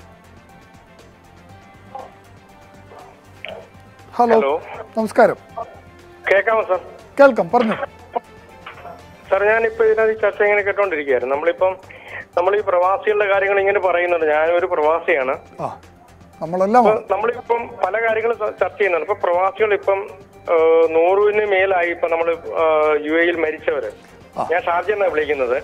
ഹലോ, നമസ്കാരം. കേൾക്കാമോ സാർ? കേൾക്കാം, പറഞ്ഞു സാർ. ഞാനിപ്പോ ഇതിനകത്ത് ചർച്ച ഇങ്ങനെ കേട്ടോണ്ടിരിക്കുകയായിരുന്നു. നമ്മൾ ഈ പ്രവാസികളുടെ കാര്യങ്ങൾ ഇങ്ങനെ പറയുന്നുണ്ട്. ഞാനൊരു പ്രവാസിയാണ്. നമ്മളിപ്പം പല കാര്യങ്ങളും ചർച്ച ചെയ്യുന്നുണ്ട്. ഇപ്പൊ പ്രവാസികൾ ഇപ്പം 100-ന് മേലായി. ഇപ്പൊ നമ്മള് UAE-യിൽ മരിച്ചവര്, ഞാൻ ഷാർജ എന്നാണ് വിളിക്കുന്നത്.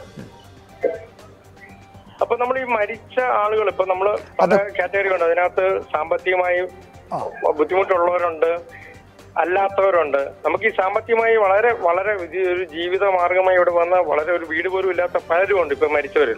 അപ്പൊ നമ്മൾ ഈ മരിച്ച ആളുകൾ ഇപ്പൊ നമ്മള് പല കാറ്റഗറി ഉണ്ട്. അതിനകത്ത് സാമ്പത്തികമായി ബുദ്ധിമുട്ടുള്ളവരുണ്ട്, അല്ലാത്തവരുണ്ട്. നമുക്ക് ഈ സാമ്പത്തികമായി വളരെ വളരെ ഒരു ജീവിത മാർഗമായി ഇവിടെ വന്ന വളരെ ഒരു വീട് പോലും ഇല്ലാത്ത പലരും ഉണ്ട് ഇപ്പൊ മരിച്ചവരിൽ.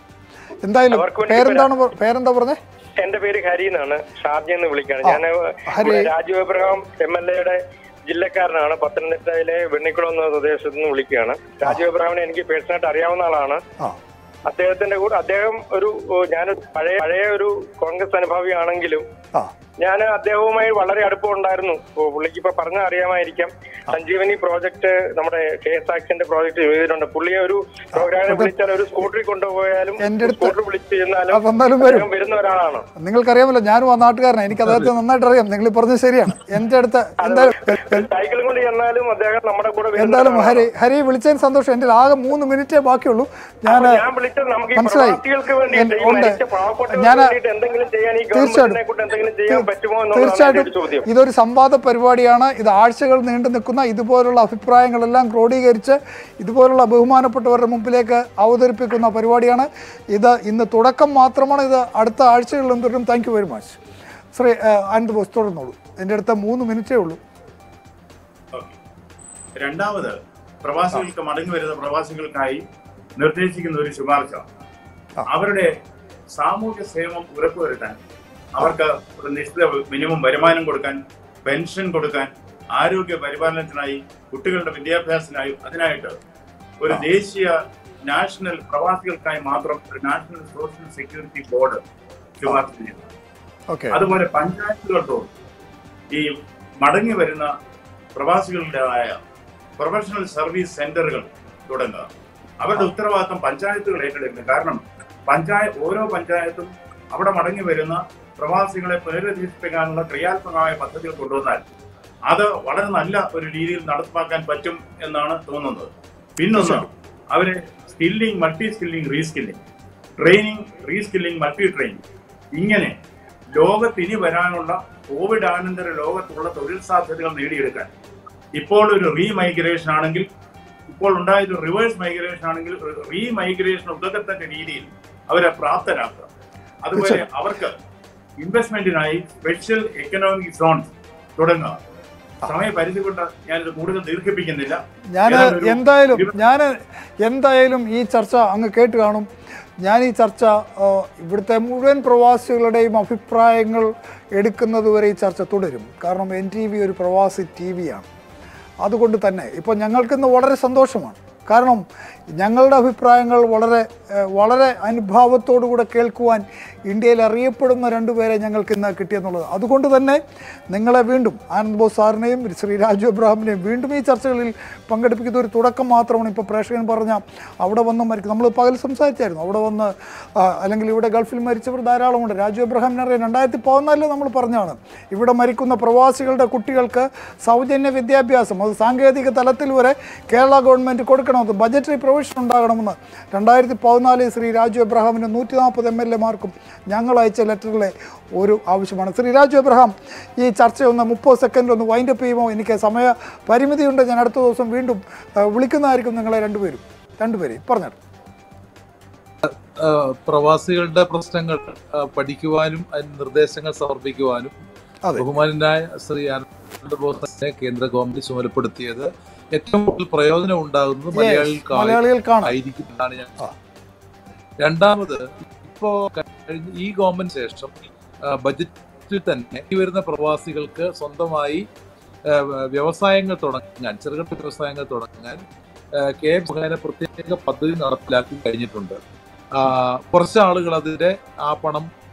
എന്റെ പേര് ഹരി എന്നാണ്, ഷാർജ എന്ന് വിളിക്കാണ്. ഞാൻ രാജീവ് എബ്രഹാം MLA-യുടെ ജില്ലക്കാരനാണ്. പത്തനംതിട്ടയിലെ വെണ്ണിക്കുളം എന്ന പ്രദേശത്ത് നിന്ന് വിളിക്കുകയാണ്. രാജീവ് എബ്രഹാമിനെ എനിക്ക് പേഴ്സണലായിട്ട് അറിയാവുന്ന ആളാണ്. അദ്ദേഹം ഞാനൊരു പഴയ ഒരു കോൺഗ്രസ് അനുഭാവിയാണെങ്കിലും ഞാൻ അദ്ദേഹവുമായി വളരെ അടുപ്പമുണ്ടായിരുന്നു. പുള്ളിക്ക് ഇപ്പൊ പറഞ്ഞാൽ അറിയാമായിരിക്കാം, സഞ്ജീവനി പ്രോജക്ട്, നമ്മുടെ KS ആക്സിന്റെ പ്രോജക്ട് ചെയ്തിട്ടുണ്ട്. പുള്ളിയെ ഒരു പ്രോഗ്രാമിനെ വിളിച്ചാൽ ഒരു സ്കൂട്ടറിൽ കൊണ്ടുപോയാലും സ്കൂട്ടർ വിളിച്ച് ചെന്നാലും വരുന്ന ഒരാളാണ്. നിങ്ങൾക്കറിയാമല്ലോ, ഞാനും ആ നാട്ടുകാരനാണ്, എനിക്ക് അദ്ദേഹത്തെ നന്നായിട്ട് അറിയാം. നിങ്ങൾ പറഞ്ഞത് ശരിയാണ്. എന്റെ അടുത്ത് സൈക്കിളും കൊണ്ട് ചെന്നാലും അദ്ദേഹം നമ്മുടെ കൂടെ. എന്തായാലും ഹരി വിളിച്ചതിന് സന്തോഷം. എന്റെ ആകെ 3 മിനിറ്റേ ബാക്കിയുള്ളൂ. ഞാൻ മനസ്സിലായി. തീർച്ചയായിട്ടും ഇതൊരു സംവാദ പരിപാടിയാണ്. ഇത് ആഴ്ചകൾ നീണ്ടു നിൽക്കുന്ന ഇതുപോലുള്ള അഭിപ്രായങ്ങളെല്ലാം ക്രോഡീകരിച്ച് ഇതുപോലുള്ള ബഹുമാനപ്പെട്ടവരുടെ മുമ്പിലേക്ക് അവതരിപ്പിക്കുന്ന പരിപാടിയാണ്. ഇത് ഇന്ന് തുടക്കം മാത്രമാണ്. ഇത് അടുത്ത ആഴ്ചകളിലും തുടരും. Thank you very much. Shri Anand Bose, തുടർന്നോളൂ. എൻ്റെ അടുത്ത 3 മിനിറ്റേ ഉള്ളൂ. രണ്ടാമത്, പ്രവാസികൾക്ക് മടങ്ങി വരുന്ന പ്രവാസികൾക്കായി നിർദ്ദേശിക്കുന്ന ഒരു ശുപാർശ, അവരുടെ സാമൂഹ്യ ക്ഷേമം ഉറപ്പുവരുത്താൻ, അവർക്ക് ഒരു നിശ്ചിത മിനിമം വരുമാനം കൊടുക്കാൻ, പെൻഷൻ കൊടുക്കാൻ, ആരോഗ്യ പരിപാലനത്തിനായി, കുട്ടികളുടെ വിദ്യാഭ്യാസത്തിനായി, അതിനായിട്ട് ഒരു ദേശീയ നാഷണൽ പ്രവാസികൾക്കായി മാത്രം ഒരു നാഷണൽ സോഷ്യൽ സെക്യൂരിറ്റി ബോർഡ് ശുപാർശ ചെയ്യുന്നു. അതുപോലെ പഞ്ചായത്തുകൾക്കും ഈ മടങ്ങി വരുന്ന പ്രവാസികളുടേതായ പ്രൊഫഷണൽ സർവീസ് സെന്ററുകൾ തുടങ്ങുക. അവരുടെ ഉത്തരവാദിത്തം പഞ്ചായത്തുകൾ ഏറ്റെടുക്കുന്നു. കാരണം ഓരോ പഞ്ചായത്തും അവിടെ മടങ്ങി വരുന്ന പ്രവാസികളെ പുനരധിവസിപ്പിക്കാനുള്ള ക്രിയാത്മകമായ പദ്ധതികൾ കൊണ്ടുവന്നാൽ അത് വളരെ നല്ല ഒരു രീതിയിൽ നടപ്പാക്കാൻ പറ്റും എന്നാണ് തോന്നുന്നത്. പിന്നൊന്ന്, അവരെ skilling, multi skilling, reskilling, training, reskilling, multi training, ഇങ്ങനെ ലോകത്ത് ഇനി വരാനുള്ള കോവിഡ് ആനന്തര ലോകത്തുള്ള തൊഴിൽ സാധ്യതകൾ നേടിയെടുക്കാൻ ഇപ്പോൾ ഒരു റീമൈഗ്രേഷൻ ആണെങ്കിൽ, ഇപ്പോൾ ഉണ്ടായത് റിവേഴ്സ് മൈഗ്രേഷൻ ആണെങ്കിൽ റീമൈഗ്രേഷൻ ഉതകത്തക്ക രീതിയിൽ അവരെ പ്രാപ്തരാക്കുക. അതുപോലെ അവർക്ക് ഇൻവെസ്റ്റ്മെന്റിനായി സ്പെഷ്യൽ എക്കണോമിക് സോൺസ് തുടങ്ങുക. സമയപരിധി കൊണ്ട് ഞാനിത് കൂടുതൽ ദീർഘിപ്പിക്കുന്നില്ല. ഞാൻ എന്തായാലും ഈ ചർച്ച അങ്ങ് കേട്ട് കാണും. ഞാൻ ഈ ചർച്ച ഇവിടുത്തെ മുഴുവൻ പ്രവാസികളുടെയും അഭിപ്രായങ്ങൾ എടുക്കുന്നതുവരെ ഈ ചർച്ച തുടരും. കാരണം NTV ഒരു പ്രവാസി TV ആണ്. അതുകൊണ്ട് തന്നെ ഇപ്പോൾ ഞങ്ങൾക്കിന്ന് വളരെ സന്തോഷമാണ്. കാരണം ഞങ്ങളുടെ അഭിപ്രായങ്ങൾ വളരെ അനുഭാവത്തോടുകൂടെ കേൾക്കുവാൻ ഇന്ത്യയിൽ അറിയപ്പെടുന്ന 2 പേരെ ഞങ്ങൾക്ക് ഇന്ന് കിട്ടിയെന്നുള്ളത്. അതുകൊണ്ട് തന്നെ നിങ്ങളെ വീണ്ടും, ആനന്ദ് ബോസ് സാറിനെയും ശ്രീ രാജു എബ്രഹാമിനെയും വീണ്ടും ഈ ചർച്ചകളിൽ പങ്കെടുപ്പിക്കുന്ന ഒരു തുടക്കം മാത്രമാണ്. ഇപ്പോൾ പ്രേക്ഷകൻ പറഞ്ഞ അവിടെ വന്ന് മരിക്കും, നമ്മൾ പകൽ സംസാരിച്ചായിരുന്നു, അവിടെ വന്ന് അല്ലെങ്കിൽ ഇവിടെ ഗൾഫിൽ മരിച്ചവർ ധാരാളമുണ്ട്. രാജു എബ്രഹാമിനറിയാം, 2014 നമ്മൾ പറഞ്ഞാണ് ഇവിടെ മരിക്കുന്ന പ്രവാസികളുടെ കുട്ടികൾക്ക് സൗജന്യ വിദ്യാഭ്യാസം, അത് സാങ്കേതിക തലത്തിൽ വരെ കേരള ഗവൺമെൻറ് കൊടുക്കണമെന്ന്, ബജറ്ററി പ്രൊവിഷൻ ഉണ്ടാകണമെന്ന് 2014 ശ്രീ രാജു എബ്രഹാമിന് 140 MLA-മാർക്കും ഞങ്ങൾ അയച്ച ലെറ്ററിലെ ഒരു ആവശ്യമാണ്. ശ്രീ രാജു എബ്രഹാം, ഈ ചർച്ചയൊന്ന് 30 സെക്കൻഡിൽ ഒന്ന് വൈൻഡപ്പ് ചെയ്യുമോ? എനിക്ക് സമയ പരിമിതിയുണ്ട്. ഞാൻ അടുത്ത ദിവസം വീണ്ടും വിളിക്കുന്നതായിരിക്കും നിങ്ങളെ രണ്ടുപേരെയും പറഞ്ഞത്. പ്രവാസികളുടെ പ്രശ്നങ്ങൾ പഠിക്കുവാനും അതിന് നിർദ്ദേശങ്ങൾ സമർപ്പിക്കുവാനും ബഹുമാനായ ശ്രീ ആനന്ദ് ബോസിനെ കേന്ദ്ര ഗവൺമെന്റ് ചുമതലപ്പെടുത്തിയത് ഏറ്റവും കൂടുതൽ പ്രയോജനം ഉണ്ടാകുന്നത് മലയാളികൾക്കായിരിക്കും എന്നാണ് ഞാൻ. രണ്ടാമത്, ഇപ്പോ ഈ ഗവൺമെന്റ് ശേഷം ബജറ്റിൽ തന്നെ ഈ വരുന്ന പ്രവാസികൾക്ക് സ്വന്തമായി വ്യവസായങ്ങൾ തുടങ്ങാൻ, ചെറുകിട വ്യവസായങ്ങൾ തുടങ്ങാൻ മുഖേന പ്രത്യേക പദ്ധതി നടപ്പിലാക്കി കഴിഞ്ഞിട്ടുണ്ട്. കുറച്ച് ആളുകൾ അതിന്റെ ആ പണം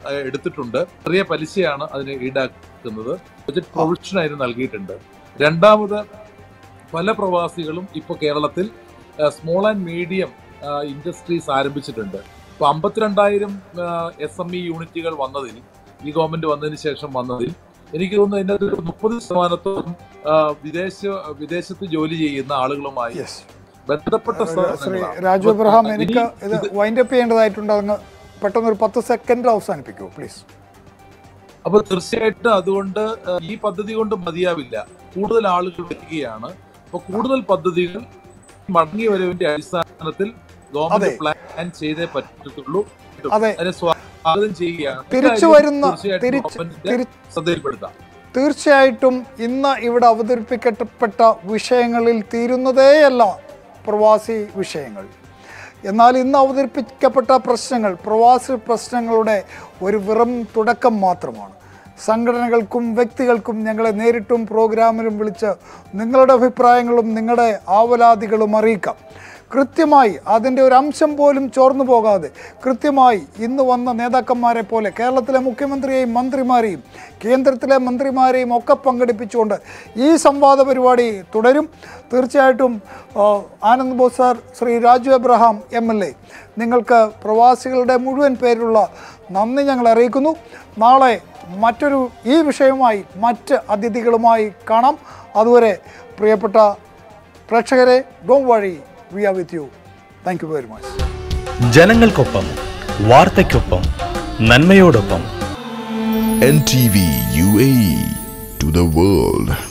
എടുത്തിട്ടുണ്ട്. ചെറിയ പലിശയാണ് അതിന് ഈടാക്കുന്നത്. ബജറ്റ് പ്രൊവിഷൻ അതിന് നൽകിയിട്ടുണ്ട്. രണ്ടാമത്, പല പ്രവാസികളും ഇപ്പോൾ കേരളത്തിൽ സ്മോൾ ആൻഡ് മീഡിയം ഇൻഡസ്ട്രീസ് ആരംഭിച്ചിട്ടുണ്ട്. ഇപ്പോൾ 52,000 SME യൂണിറ്റുകൾ വന്നതിൽ, ഈ ഗവൺമെന്റ് വന്നതിന് ശേഷം വന്നതിൽ, എനിക്ക് തോന്നുന്നു അതിൻ്റെ 30% വിദേശത്ത് ജോലി ചെയ്യുന്ന ആളുകളുമായി ബന്ധപ്പെട്ട ശ്രീ രാജു എബ്രഹാം, എനിക്ക് ഇത് വൈൻഡ് അപ്പ് ചെയ്യേണ്ടതായിട്ടുണ്ട്. അങ്ങ് പെട്ടെന്ന് ഒരു 10 സെക്കൻഡ് അവസാനിപ്പിക്കൂ പ്ലീസ്. അപ്പൊ തീർച്ചയായിട്ടും അതുകൊണ്ട് ഈ പദ്ധതി കൊണ്ട് മതിയാവില്ല, കൂടുതൽ ആളുകൾ വരികയാണ്. അപ്പൊ കൂടുതൽ പദ്ധതികൾ മടങ്ങി വരവിന്റെ അടിസ്ഥാനത്തിൽ ഗവൺമെന്റ് പ്ലാൻ ചെയ്തേ പറ്റത്തുള്ളൂ. അതിനെ സ്വാഗതം ചെയ്യുകയാണ്. ശ്രദ്ധയിൽപ്പെടുത്താം. തീർച്ചയായിട്ടും ഇന്ന് ഇവിടെ അവതരിപ്പിക്കപ്പെട്ട വിഷയങ്ങളിൽ തീരുന്നതേയല്ല പ്രവാസി വിഷയങ്ങൾ. എന്നാൽ ഇന്ന് അവതരിപ്പിക്കപ്പെട്ട പ്രശ്നങ്ങൾ പ്രവാസി പ്രശ്നങ്ങളുടെ ഒരു വെറും തുടക്കം മാത്രമാണ്. സംഘടനകൾക്കും വ്യക്തികൾക്കും ഞങ്ങളെ നേരിട്ടും പ്രോഗ്രാമിലും വിളിച്ച് നിങ്ങളുടെ അഭിപ്രായങ്ങളും നിങ്ങളുടെ ആവലാതികളും അറിയിക്കാം. കൃത്യമായി അതിൻ്റെ ഒരു അംശം പോലും ചോർന്നു പോകാതെ കൃത്യമായി ഇന്ന് വന്ന നേതാക്കന്മാരെ പോലെ കേരളത്തിലെ മുഖ്യമന്ത്രിയെയും മന്ത്രിമാരെയും കേന്ദ്രത്തിലെ മന്ത്രിമാരെയും ഒക്കെ പങ്കെടുപ്പിച്ചുകൊണ്ട് ഈ സംവാദ പരിപാടി തുടരും. തീർച്ചയായിട്ടും ആനന്ദ് ബോസ് സാർ, ശ്രീ രാജു എബ്രഹാം MLA, നിങ്ങൾക്ക് പ്രവാസികളുടെ മുഴുവൻ പേരിലുള്ള നന്ദി ഞങ്ങൾ അറിയിക്കുന്നു. നാളെ മറ്റൊരു ഈ വിഷയവുമായി മറ്റ് അതിഥികളുമായി കാണാം. അതുവരെ പ്രിയപ്പെട്ട പ്രേക്ഷകരെ, don't worry, we are with you. Thank you very much. ജനങ്ങൾക്കൊപ്പം, വാർത്തയ്ക്കൊപ്പം, നന്മയോടൊപ്പം. NTV UAE to the world.